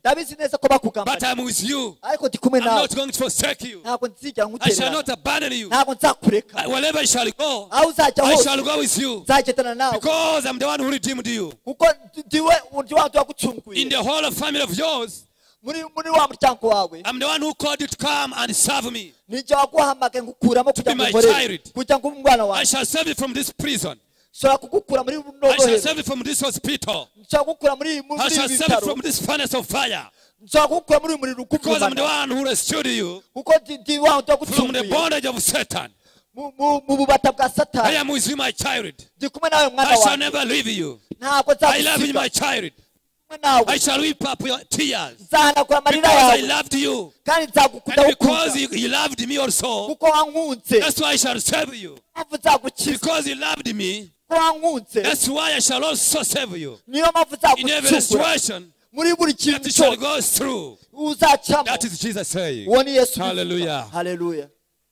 B: ndabizi neza ko
A: but
B: bakugambaniye
A: I'm with you.
B: ariko ndi kumwe
A: I'm
B: nawe
A: not going to forsake you.
B: ntabwo nzigera
A: I shall
B: nkutererana
A: not abandon you.
B: ntabwo nzakureka
A: Wherever you shall go,
B: aho uzajya
A: I
B: hose
A: shall go with you.
B: nzagendana nawe
A: Because I'm the one who redeemed you.
B: kuko ndiwe undi wanjye wagucunguye
A: In the whole family of yours,
B: muri wa muryango wawe
A: I'm the one who called you to come and serve me.
B: nijye waguhamagaye ngukuramo kugira
A: be
B: ngo
A: my
B: ngorere
A: child.
B: kugira ngo ube umwana
A: I
B: wawe
A: shall save you from this prison.
B: nshobora kugukura muri
A: I shall
B: nogohero
A: save you from this hospital.
B: nshobora kugukura muri
A: I shall
B: ibi
A: save you
B: bitaro
A: from this furnace of fire.
B: nshobora kugukura muri uyu muriro
A: Because I'm the
B: ukugumana
A: one who rescued you
B: kuko ndi wa wundi
A: from the
B: wagucunguye
A: bondage of Satan.
B: mu bubata bwa
A: I
B: satani
A: am with you, my child.
B: ndi kumwe nawe mwana
A: I shall
B: wanjye
A: never leave you.
B: ntabwo
A: I love you,
B: nzagusiga
A: my child.
B: kumwe nawe
A: I shall weep up your tears.
B: nzahanagura amarira
A: Because I
B: yawe
A: loved you.
B: kandi nzagukunda
A: And because
B: gukunda
A: you loved me also,
B: kuko wankunze
A: that's why I shall save you.
B: mpamvu nzagukiza
A: Because you loved me,
B: kuko wankunze
A: that's why I shall also save you.
B: niyo mpamvu
A: In every
B: nzagucungura
A: situation
B: muri buri
A: that
B: kintu
A: you shall
B: cyose
A: go through.
B: uzacamo
A: That is Jesus saying.
B: uwo ni yesu
A: Hallelujah.
B: haleluya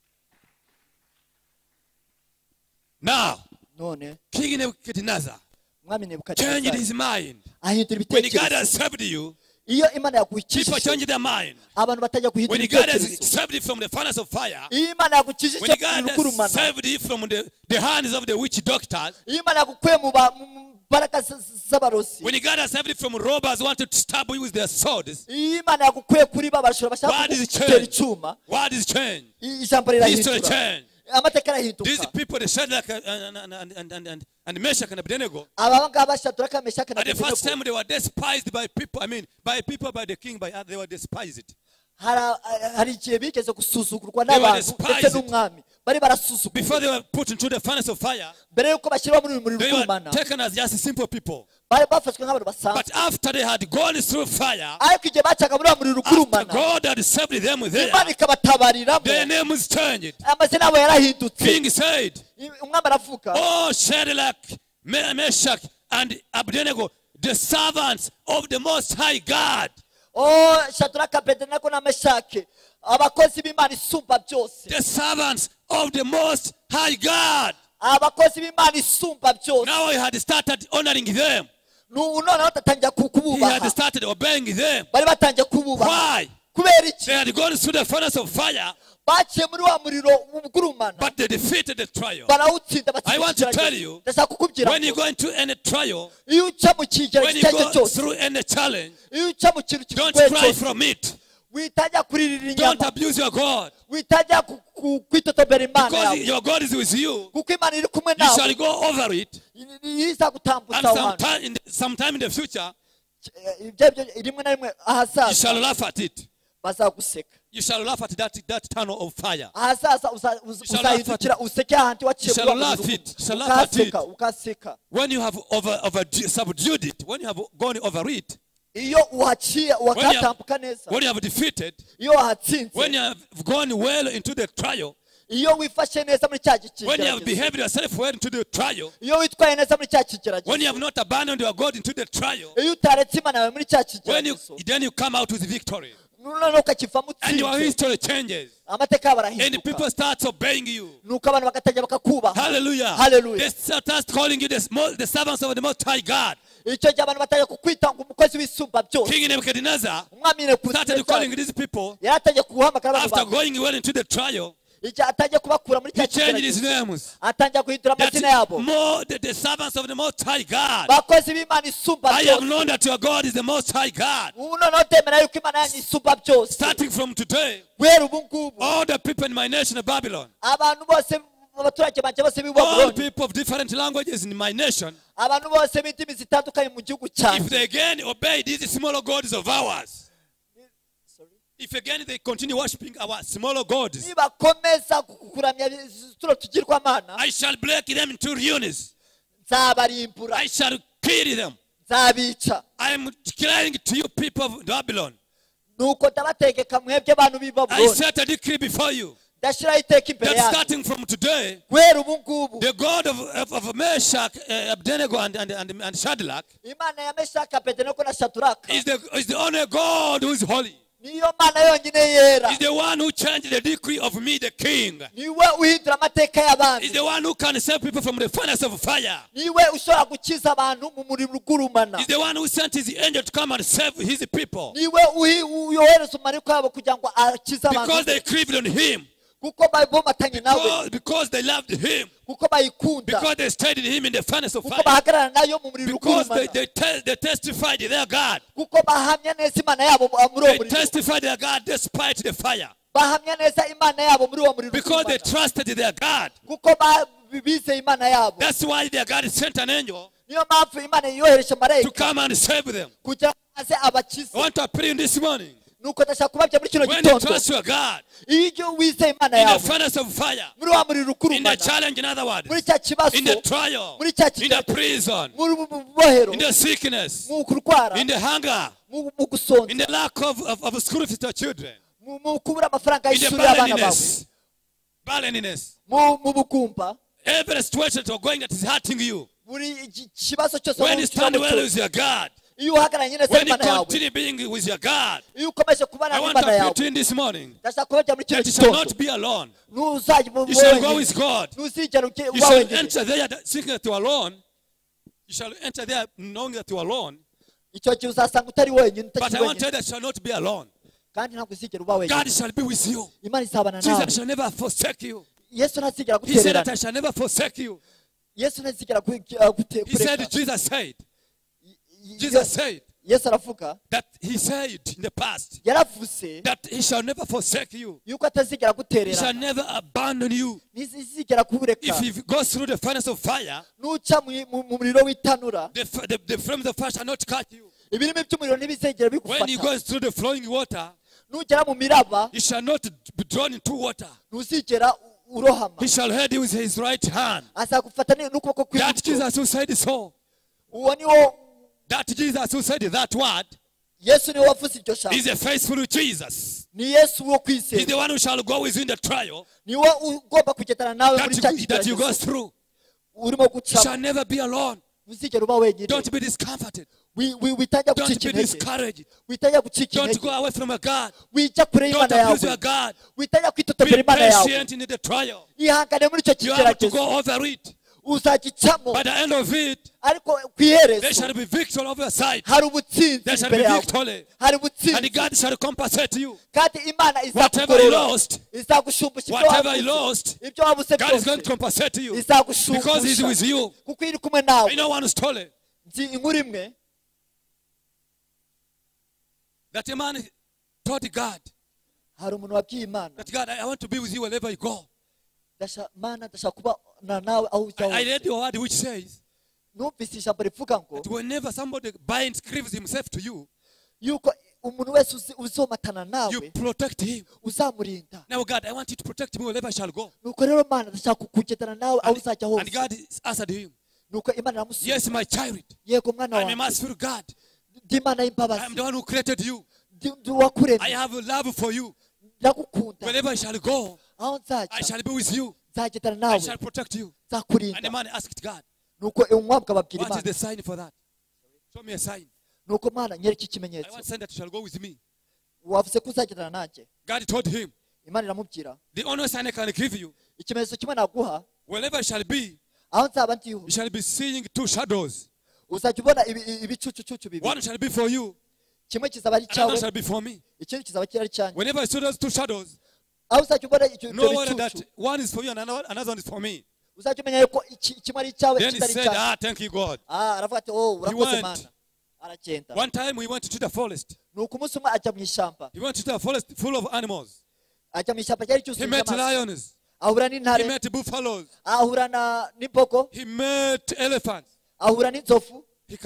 A: Now,
B: none
A: King Nebuchadnezzar
B: umwami
A: changed
B: nebukadinezari
A: his mind.
B: ahindura
A: When God
B: ibitekerezo
A: has saved you,
B: iyo imana
A: people
B: yagukijije
A: change their mind.
B: abantu batajya guhindura
A: When God has
B: ibitekerezo
A: saved you from the furnace of fire,
B: iyo imana yagukijije
A: when God has
B: urugurumana
A: saved you from the hands of the witch doctors,
B: iyo imana yagukuye mu mbaraga z'abarozi
A: when God has saved you from robbers who wanted to stab you with their swords,
B: iyo imana yagukuye kuri ba bashora bashaka
A: What is
B: kugutera
A: changed?
B: icyuma
A: what is changed?
B: ijambo
A: History
B: rirahindura
A: changed.
B: amateka
A: These
B: arahinduka
A: people, the Shadrach and Meshach and Abednego,
B: aba ngaba shadraka meshaki na
A: at the first
B: abednego
A: time they were despised by people. I mean, by people, by the king, by others, they were despised.
B: hari igihe bigeze gusuzugurwa
A: They were
B: n'abantu ndetse
A: despised.
B: n'umwami bari barasuzugurwa
A: Before they were put into the furnace of fire,
B: mbere y'uko bashyirwa muri uyu muriro
A: they were
B: ugurumana
A: taken as just simple people.
B: bari bafashwe nk'abantu
A: But
B: basanzwe
A: after they had gone through fire,
B: ariko igihe bacaga muri uwo muriro
A: after
B: ugurumana
A: God had saved them there,
B: imana ikabatabariramo
A: their names changed.
B: amazina yabo yarahindutse
A: King said,
B: umwami aravuga
A: "Oh, Shadrach, Meshach, and Abednego, the servants of the Most High God,
B: shadraka abednego na meshake abakozi b'imana isumba byose
A: the servants of the Most High God."
B: abakozi b'imana isumba byose
A: Now he had started honoring them.
B: noneho batatangira
A: He had
B: kububaha
A: started obeying them.
B: bari batangiye kububaha
A: Why?
B: kubera iki
A: They had gone through the furnace of fire,
B: baciye muri wa muriro ugurumana
A: but they defeated the trial.
B: barawutsinda
A: I want to tell you,
B: ndashaka kukubwira
A: when you
B: ngo
A: go into any trial,
B: iyo uca mu kigero
A: when you
B: icyo ari cyo
A: go
B: cyose
A: through any challenge,
B: iyo uca mu kintu
A: don't
B: kigoye
A: cry
B: cyose
A: from it.
B: witajya kuririra
A: Don't
B: inyama
A: abuse your God.
B: witajya kwitotobera imana
A: Because
B: yawe
A: your God is with you.
B: kuko imana iri kumwe
A: You shall
B: nawe
A: go over it.
B: izagutambutsa
A: And
B: aho hantu
A: sometime in the future,
B: rimwe na rimwe
A: you
B: ahazaza
A: shall laugh at it.
B: bazaguseka
A: You shall laugh at that tunnel of fire.
B: ahazaza uzahindukira useke ahandi waciye
A: You shall
B: muri wa
A: laugh
B: muriro
A: it. You shall laugh at it.
B: ukaseka ukaseka
A: When you have subdued it, when you have gone over it,
B: iyo uhaciye wakatambuka neza
A: when you have defeated,
B: iyo wahatsinze
A: when you have gone well into the trial,
B: iyo wifashe neza muri cya
A: when you have
B: kigeragezo
A: behaved yourself well into the trial,
B: iyo witwaye neza muri cya
A: when you
B: kigeragezo
A: have not abandoned your God into the trial,
B: iyo utaretse imana yawe muri cya
A: when you,
B: kigeragezo
A: then you come out with victory.
B: noneho ukakivamo
A: And your
B: utsinze
A: history changes.
B: amateka yabo
A: And people
B: arahinduka
A: start obeying you.
B: nuko abantu bagatangira bakakubaha
A: Hallelujah.
B: Hallelujah.
A: They start calling you the servants of the Most High God.
B: icyo gihe abantu batangiye kukwita ngo umukozi w'isumba byose
A: King Nebuchadnezzar
B: umwami
A: started calling these people
B: yaratangiye kuhamagara abantu
A: after
B: bantu
A: going well into the trial.
B: igihe atangiye kubakura muri
A: He
B: cya
A: changed his
B: kigeragezo
A: names.
B: atangira guhindura amazina
A: That
B: yabo
A: more the servants of the Most High God.
B: bakozi b'imana isumba
A: I have
B: byose
A: known that your God is the Most High God.
B: ubu noneho temera yuko imana yanyu isumba byose
A: Starting from today,
B: guhera ubu ngubu
A: all the people in my nation of Babylon,
B: abantu bose abaturage banjye bose b'i
A: all
B: Babuloni
A: people of different languages in my nation,
B: abantu bose b'indimi zitandukanye mu gihugu
A: if
B: cyanjye
A: they again obey these smaller gods of ours, if again they continue worshipping our smaller gods,
B: nibakomeza kuramya tuno tugirwamana
A: I shall break them into ruins.
B: nzabarimbura
A: I shall kill them.
B: nzabica
A: I am declaring to you people of Babylon,
B: nuko ndabategeka mwebwe abantu b'i
A: I
B: Babuloni
A: set a decree before you
B: ndashyiraho iteka imbere
A: that
B: yanyu
A: starting from today,
B: guhera ubu ngubu
A: the God of Meshach, Abednego, and Shadrach
B: imana ya meshaki abedenego na shadaraka
A: is the only God who is holy.
B: niyo mana yonyine yera
A: He's the one who changed the decree of me, the king.
B: niwe uhindura amateka y'abandi
A: He's the one who can save people from the furnace of fire.
B: niwe ushobora gukiza abantu mu muriro ugurumana
A: He's the one who sent his angel to come and save his people.
B: niwe uyohereza umariko yabo kugira ngo akize
A: Because
B: abantu
A: they craved on him.
B: kuko bomatanye nawe
A: Because they loved him.
B: kuko bayikunda
A: Because they stayed in him in the furnace of
B: kuko
A: fire.
B: bahagarara nayo mu muriro
A: Because
B: ugurumana
A: they testified their God.
B: kuko bahamya neza imana yabo muri uwo
A: They
B: muriro
A: testified their God despite the fire.
B: bahamya neza imana yabo muri uwo muriro
A: Because they
B: ugurumana
A: trusted their God.
B: kuko bizeye imana yabo
A: That's why their God sent an angel
B: niyo mpamvu imana yohereje
A: to
B: marayika
A: come and save them.
B: kugira ngo aze abakize
A: I want to appeal in this morning.
B: nuko ndashaka kubabwira muri kino
A: When you
B: gitondo
A: trust your God
B: iyo wizeye imana
A: in the
B: yawe
A: furnace of fire,
B: muri wa muriro
A: in the
B: ukurumana
A: challenge, in other words,
B: muri cya kibazo
A: in the trial,
B: muri cya
A: in the
B: kibazo
A: prison,
B: muri bohero
A: in the sickness,
B: mu kurwara
A: in the hunger,
B: mu gusonza
A: in the lack of school fees to children,
B: mu kubura amafaranga
A: in the
B: y'ishuri y'abana bawe
A: barrenness,
B: mu bugumba
A: every situation that you're going that is hurting you.
B: buri kibazo cyose
A: When you stand well with your God,
B: iyo uhagararanye neza
A: when you
B: n'imana yawe
A: continue being with your God,
B: iyo ukomeje kubana
A: I want to
B: n'imana
A: appeal
B: yawe
A: to you this morning
B: ndashaka kubabwira muri kino
A: that you shall
B: gitondo
A: not be alone.
B: ntuzajya
A: You shall go
B: wenyine
A: with God.
B: ntuzigera
A: You
B: uba
A: shall
B: wenyine
A: enter there thinking that you are alone. You shall enter there knowing that you are alone.
B: icyo gihe uzasanga utari wenyine
A: But
B: utakiri
A: I want to tell
B: wenyine
A: you that you shall not be alone.
B: kandi ntabwo uzigera uba wenyine
A: God shall be with you.
B: imana izabana nawe
A: Jesus shall never forsake you.
B: yesu ntazigera
A: He said that
B: gutererana
A: I shall never forsake you.
B: yesu ntazigera
A: He said, Jesus said
B: yesu aravuga
A: that he said in the past
B: yaravuze
A: that he shall never forsake you.
B: yuko atazigera
A: He shall
B: gutererana
A: never abandon you.
B: ntizigera kubureka
A: If he goes through the furnace of fire,
B: nuca mu muriro w'itanura
A: the flames of fire shall not catch you.
B: ibirimi by'umuriro ntibizegera
A: When he
B: bigufata
A: goes through the flowing water,
B: nugera mu miraba
A: he shall not be drawn into water.
B: ntuzigera urohama
A: He shall head you with his right hand.
B: azagufata n'ukuboko
A: That
B: kw'iburyo
A: Jesus who said so.
B: uwo niwo
A: That Jesus who said that word
B: yesu niwe wavuze iryo jambo
A: is a faithful Jesus.
B: ni yesu wo
A: He's the
B: kwizera
A: one who shall go with you in the trial
B: niwe ugomba kugendana nawe muri cya
A: that you go
B: kigeragezo
A: through.
B: urimo
A: You shall
B: gucamo
A: never be alone.
B: ntuzigera uba wenyine
A: Don't be discomforted.
B: witajya
A: Don't
B: gucika
A: be
B: intege
A: discouraged.
B: witajya gucika
A: Don't go
B: intege
A: away from your God.
B: wijya kure
A: Don't
B: y'imana
A: abuse
B: yawe
A: your God.
B: witajya kwitotobera
A: Be
B: imana yawe
A: patient in the trial.
B: ihangane muri icyo
A: You have to
B: kigeragezo
A: go over it.
B: uzagicamo
A: By the end of it,
B: ariko ku
A: there
B: iherezo
A: shall be victory over your side.
B: hari ubutsinzi
A: There shall be
B: imbere yawe
A: victory.
B: hari
A: And
B: ubutsinzi
A: God shall compensate you.
B: kandi imana
A: Whatever you
B: izakugorora
A: lost,
B: izagushumbusha ibyo
A: whatever you
B: wabuze
A: lost,
B: ibyo wabuze
A: God is going to
B: byose
A: compensate you. Because He's
B: izagushumbusha
A: with you.
B: kuko iri kumwe nawe
A: I know one story
B: nzi inkuru imwe
A: that a man told God
B: hari umuntu wabwiye imana
A: that God, I want to be with you wherever you go.
B: mana ndashaka kubana nawe aho ujya
A: I
B: hose
A: read your word which says
B: numvise ijambo rivuga ngo
A: that whenever somebody binds, cleaves himself to you,
B: yuko umuntu wese uzomatana
A: you
B: nawe
A: protect him.
B: uzamurinda
A: Now, God, I want you to protect me wherever I shall go.
B: nuko rero mana ndashaka kugendana nawe aho uzajya
A: And
B: hose
A: God answered him,
B: nuko imana iramusubiza
A: yes, my child,
B: yego mwana
A: I'm a
B: wanjye
A: merciful God.
B: ndi imana
A: I'm
B: y'imbabazi
A: the one who created you.
B: ndi uwakuremye
A: I have love for you.
B: ndagukunda
A: Wherever I shall go,
B: aho
A: I
B: nzajya
A: shall be with you.
B: nzagendana
A: I
B: nawe
A: shall protect you. And the
B: nzakurinda
A: man asked God,
B: nuko umwabwa babwira
A: what is
B: imana
A: the sign for that? Show me a sign.
B: nuko mana nyereka
A: I
B: ikimenyetso
A: want a sign that you shall go with me.
B: wavuze ko uzagendana nanjye
A: God told him,
B: imana iramubwira
A: the only sign I can give you,
B: ikimenyetso kimwe naguha
A: wherever I shall be,
B: aho nzaba ndiho
A: you shall be seeing two shadows.
B: uzajya ubona ibicucucucu
A: One
B: bibiri
A: shall be for you,
B: kimwe kizaba ari
A: another
B: cyawe
A: shall be for me.
B: ikindi kizaba kiri ari cyanjye
A: Whenever I saw those two shadows,
B: aho uzajya ubona ibyo
A: know whether that
B: bicucu
A: one is for you and another one is for me.
B: uzajya umenya yuko kimwe ari icyawe
A: Then he
B: ikindi ari
A: said,
B: icyanjye
A: thank you, God.
B: aravuga ati oh urakoze
A: went.
B: mana aragenda
A: One time we went to the forest.
B: nuko umunsi umwe ajya mu ishyamba
A: He went to the forest full of animals.
B: ajya mu ishyamba ryari
A: He
B: cyuzuye
A: met
B: inyamaswa
A: lions.
B: ahura
A: He
B: n'intare
A: met buffaloes.
B: ahura n'imbogo
A: He met elephants.
B: ahura n'inzovu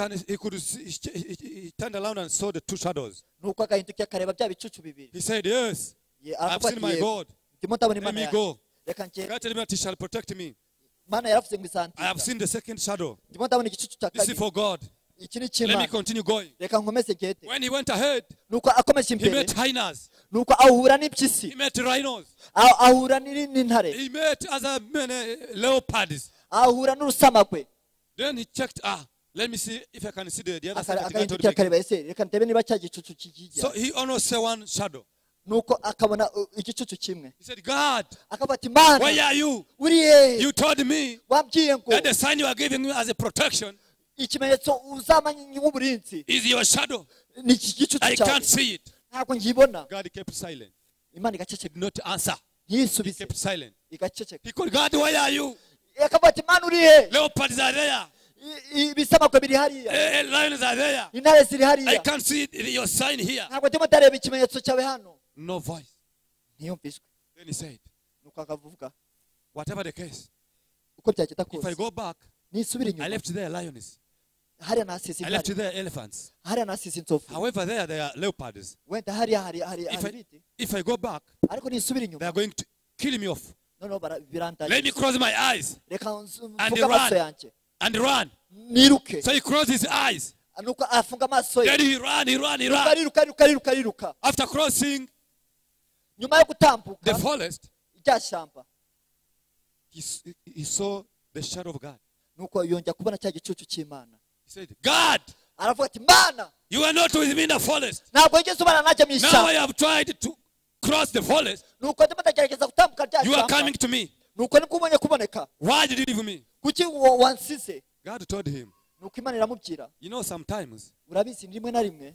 A: He turned around and saw the two shadows.
B: nuko agahinduka akareba bya bicucu bibiri
A: He said, yes, I've
B: aravuga
A: seen
B: ati
A: my
B: yego
A: God.
B: ndimo ndabona
A: Let
B: imana
A: me
B: yanjye
A: go.
B: reka nge
A: God told me that he shall protect me.
B: mana yaravuze ngo
A: I have
B: izantiza
A: seen the second shadow.
B: ndimo ndabona igicucu cya
A: This is
B: kabiri
A: for God.
B: iki ni
A: Let me
B: icy'imana
A: continue going.
B: reka nkomeze ngende
A: When he went ahead,
B: nuko akomeje
A: he
B: imbere
A: met hyenas.
B: nuko ahura n'impyisi
A: He met rhinos.
B: ahura n'intare
A: He met other many leopards.
B: ahura n'urusamagwe
A: Then he checked, Let me see if I can see the other side.
B: agahindukira akareba ese reka ndebe niba cya gicucu
A: So
B: kijya
A: he only saw one shadow.
B: nuko akabona igicucu kimwe
A: He said, God,
B: akavuga ati mana
A: where are you?
B: uri he
A: You told me
B: wabwiye ngo
A: that the sign you are giving me as a protection
B: ikimenyetso uzamanya nk'uburinzi
A: is your shadow.
B: ni iki gicucu
A: I
B: cyawe
A: can't see it.
B: ntabwo ngibona
A: God kept silent.
B: imana
A: Did
B: igaceceka
A: not answer. He
B: ntisubize
A: kept silent.
B: igaceceka
A: He called, God, where are you?
B: akavuga ati mana uri he
A: Leopards are there.
B: ibisamagwe biri hariya
A: Lions are there.
B: intare ziri
A: I
B: hariya
A: can't see your sign here.
B: ntabwo ndimo ndareba ikimenyetso cyawe hano
A: No voice.
B: ntiyumviswe
A: Then he said,
B: nuko akavuga
A: whatever the case,
B: uko byagenda
A: if I
B: kose
A: go back,
B: nisubira
A: I
B: inyuma
A: left there lions.
B: hariya nasize
A: I left
B: intare
A: there elephants.
B: hariya nasize inzovu
A: However, there are leopards.
B: wenda hariya hari
A: If I,
B: ibiti
A: if I go back,
B: ariko nisubira
A: they
B: inyuma
A: are going to kill me off.
B: noneho
A: Let me
B: birandagiza
A: close my eyes
B: reka
A: And
B: mfunge amaso
A: run.
B: yanjye
A: and run.
B: niruke
A: So he closed his eyes.
B: nuko afunga amaso ye
A: Then he ran.
B: ariruka
A: After crossing
B: nyuma yo gutambuka
A: the forest,
B: rya shyamba
A: he saw the shadow of God.
B: nuko yongera kubona cya gicucu cy'imana
A: He said, God,
B: aravuga ati mana
A: you are not with me in the forest.
B: ntabwo wigeze ubana nanjye mu
A: Now I
B: ishyamba
A: have tried to cross the forest.
B: nuko ndimo ndagerageza gutambuka rya
A: You are
B: shyamba
A: coming to me.
B: nuko nibwo ubonye kuboneka
A: Why did you leave me?
B: kuki wansize
A: God told him,
B: nuko imana iramubwira
A: you know, sometimes
B: urabizi rimwe na rimwe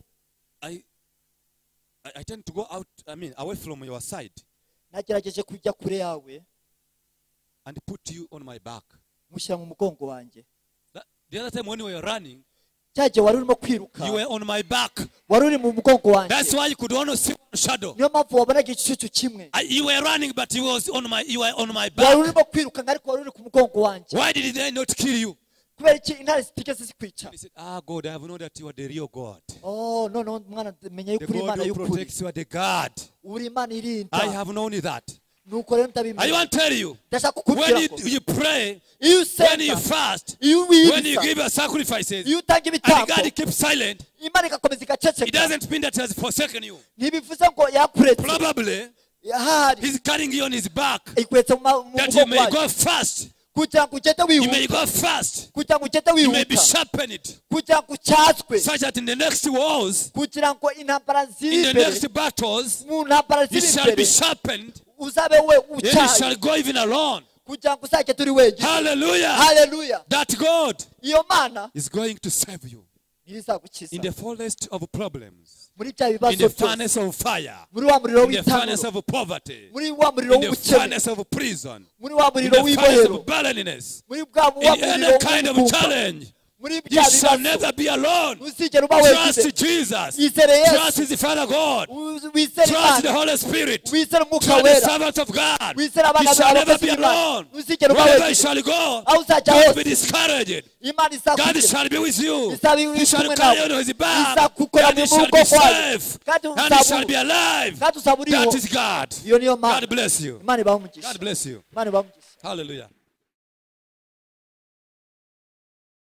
A: I tend to go out, away from your side
B: nagerageje kujya kure yawe
A: and put you on my back.
B: mushyira mu mugongo wanjye
A: The other time when we were running,
B: cya gihe wari urimo kwiruka
A: you were on my back.
B: wari uri mu mugongo
A: That's
B: wanjye
A: why you could only see one shadow.
B: niyo mpamvu wabonaga igicucu kimwe
A: You were running, but you were on my
B: wari
A: back.
B: urimo kwiruka ariko wari uri ku mugongo wanjye
A: Why did they not kill you?
B: kubera iki intare zitigeze zikwica
A: He said, God, I have known that you are the real God.
B: oh noneho mwana menye
A: The
B: yuko uri
A: God
B: imana
A: who
B: y'ukuri
A: protects, you are the God.
B: uri imana irinda
A: I have known that.
B: nuko rero
A: I
B: ndabimenya
A: want to tell you,
B: ndashaka
A: when
B: kukubwira ko
A: you pray,
B: iyo
A: when you
B: usenga
A: fast,
B: iyo
A: when you
B: wiyibisa
A: give your sacrifices,
B: iyo utanga
A: and
B: ibitambo
A: God keeps silent,
B: imana igakomeza
A: it
B: igaceceka
A: doesn't mean that He has forsaken you.
B: ntibivuze ngo yakuretse
A: Probably,
B: ahari
A: He's carrying you on His back,
B: ikwetse mu
A: that you
B: mugongo
A: may
B: wayo
A: go fast.
B: kugira ngo ugende
A: You may
B: wihuta
A: go fast.
B: kugira ngo ugende
A: You may be
B: wihuta
A: sharpened,
B: kugira ngo ucyazwe
A: such that in the next wars,
B: kugira ngo intambara ziri
A: in the
B: imbere
A: next battles,
B: mu ntambara
A: you
B: ziri
A: shall be
B: imbere
A: sharpened,
B: uzabe we
A: and you shall
B: utyaye
A: go even alone.
B: kugira ngo uzajye turi wenyine
A: Hallelujah.
B: haleluya
A: That God
B: iyo mana
A: is going to save you
B: ntirizagukiza
A: in the forest of problems,
B: muri bya
A: in
B: bibazo
A: the
B: byose
A: furnace of fire,
B: muri wa muriro
A: in the furnace
B: w'itanuro
A: of poverty,
B: muri wa muriro
A: in the
B: w'ubukene
A: furnace of prison,
B: muri wa
A: in
B: muriro
A: the furnace
B: w'ibohero
A: of barrenness,
B: muri wa
A: in
B: muriro
A: any kind of
B: w'ubugumba
A: challenge.
B: muri
A: You
B: bya
A: shall
B: bibazo
A: never be alone.
B: ntuzigere uba
A: Trust
B: wenyine
A: Jesus.
B: yizere
A: Trust
B: yesu
A: His Father God.
B: wizere
A: Trust the
B: imana
A: Holy Spirit.
B: wizere umwuka
A: Trust the
B: wera
A: servants of God.
B: wizere
A: You
B: abana
A: shall never
B: b'abakozi
A: be
B: b'imana
A: alone.
B: ntuzigere uba
A: Wherever you
B: wenyine
A: shall go,
B: aho uzajya
A: don't be
B: hose
A: discouraged.
B: imana
A: God
B: izakugera
A: shall be with you.
B: izaba
A: He
B: iri
A: shall
B: kumwe
A: carry
B: nawe
A: you on His back.
B: izakukora
A: And
B: mu
A: you shall
B: mugongo
A: be
B: wayo
A: safe.
B: kandi
A: And you shall be
B: uzaba
A: alive.
B: kandi uzaba uriho
A: That is God.
B: iyo niyo mana
A: God bless you.
B: imana ibaha umugisha
A: God bless you.
B: imana ibaha umugisha
A: Hallelujah.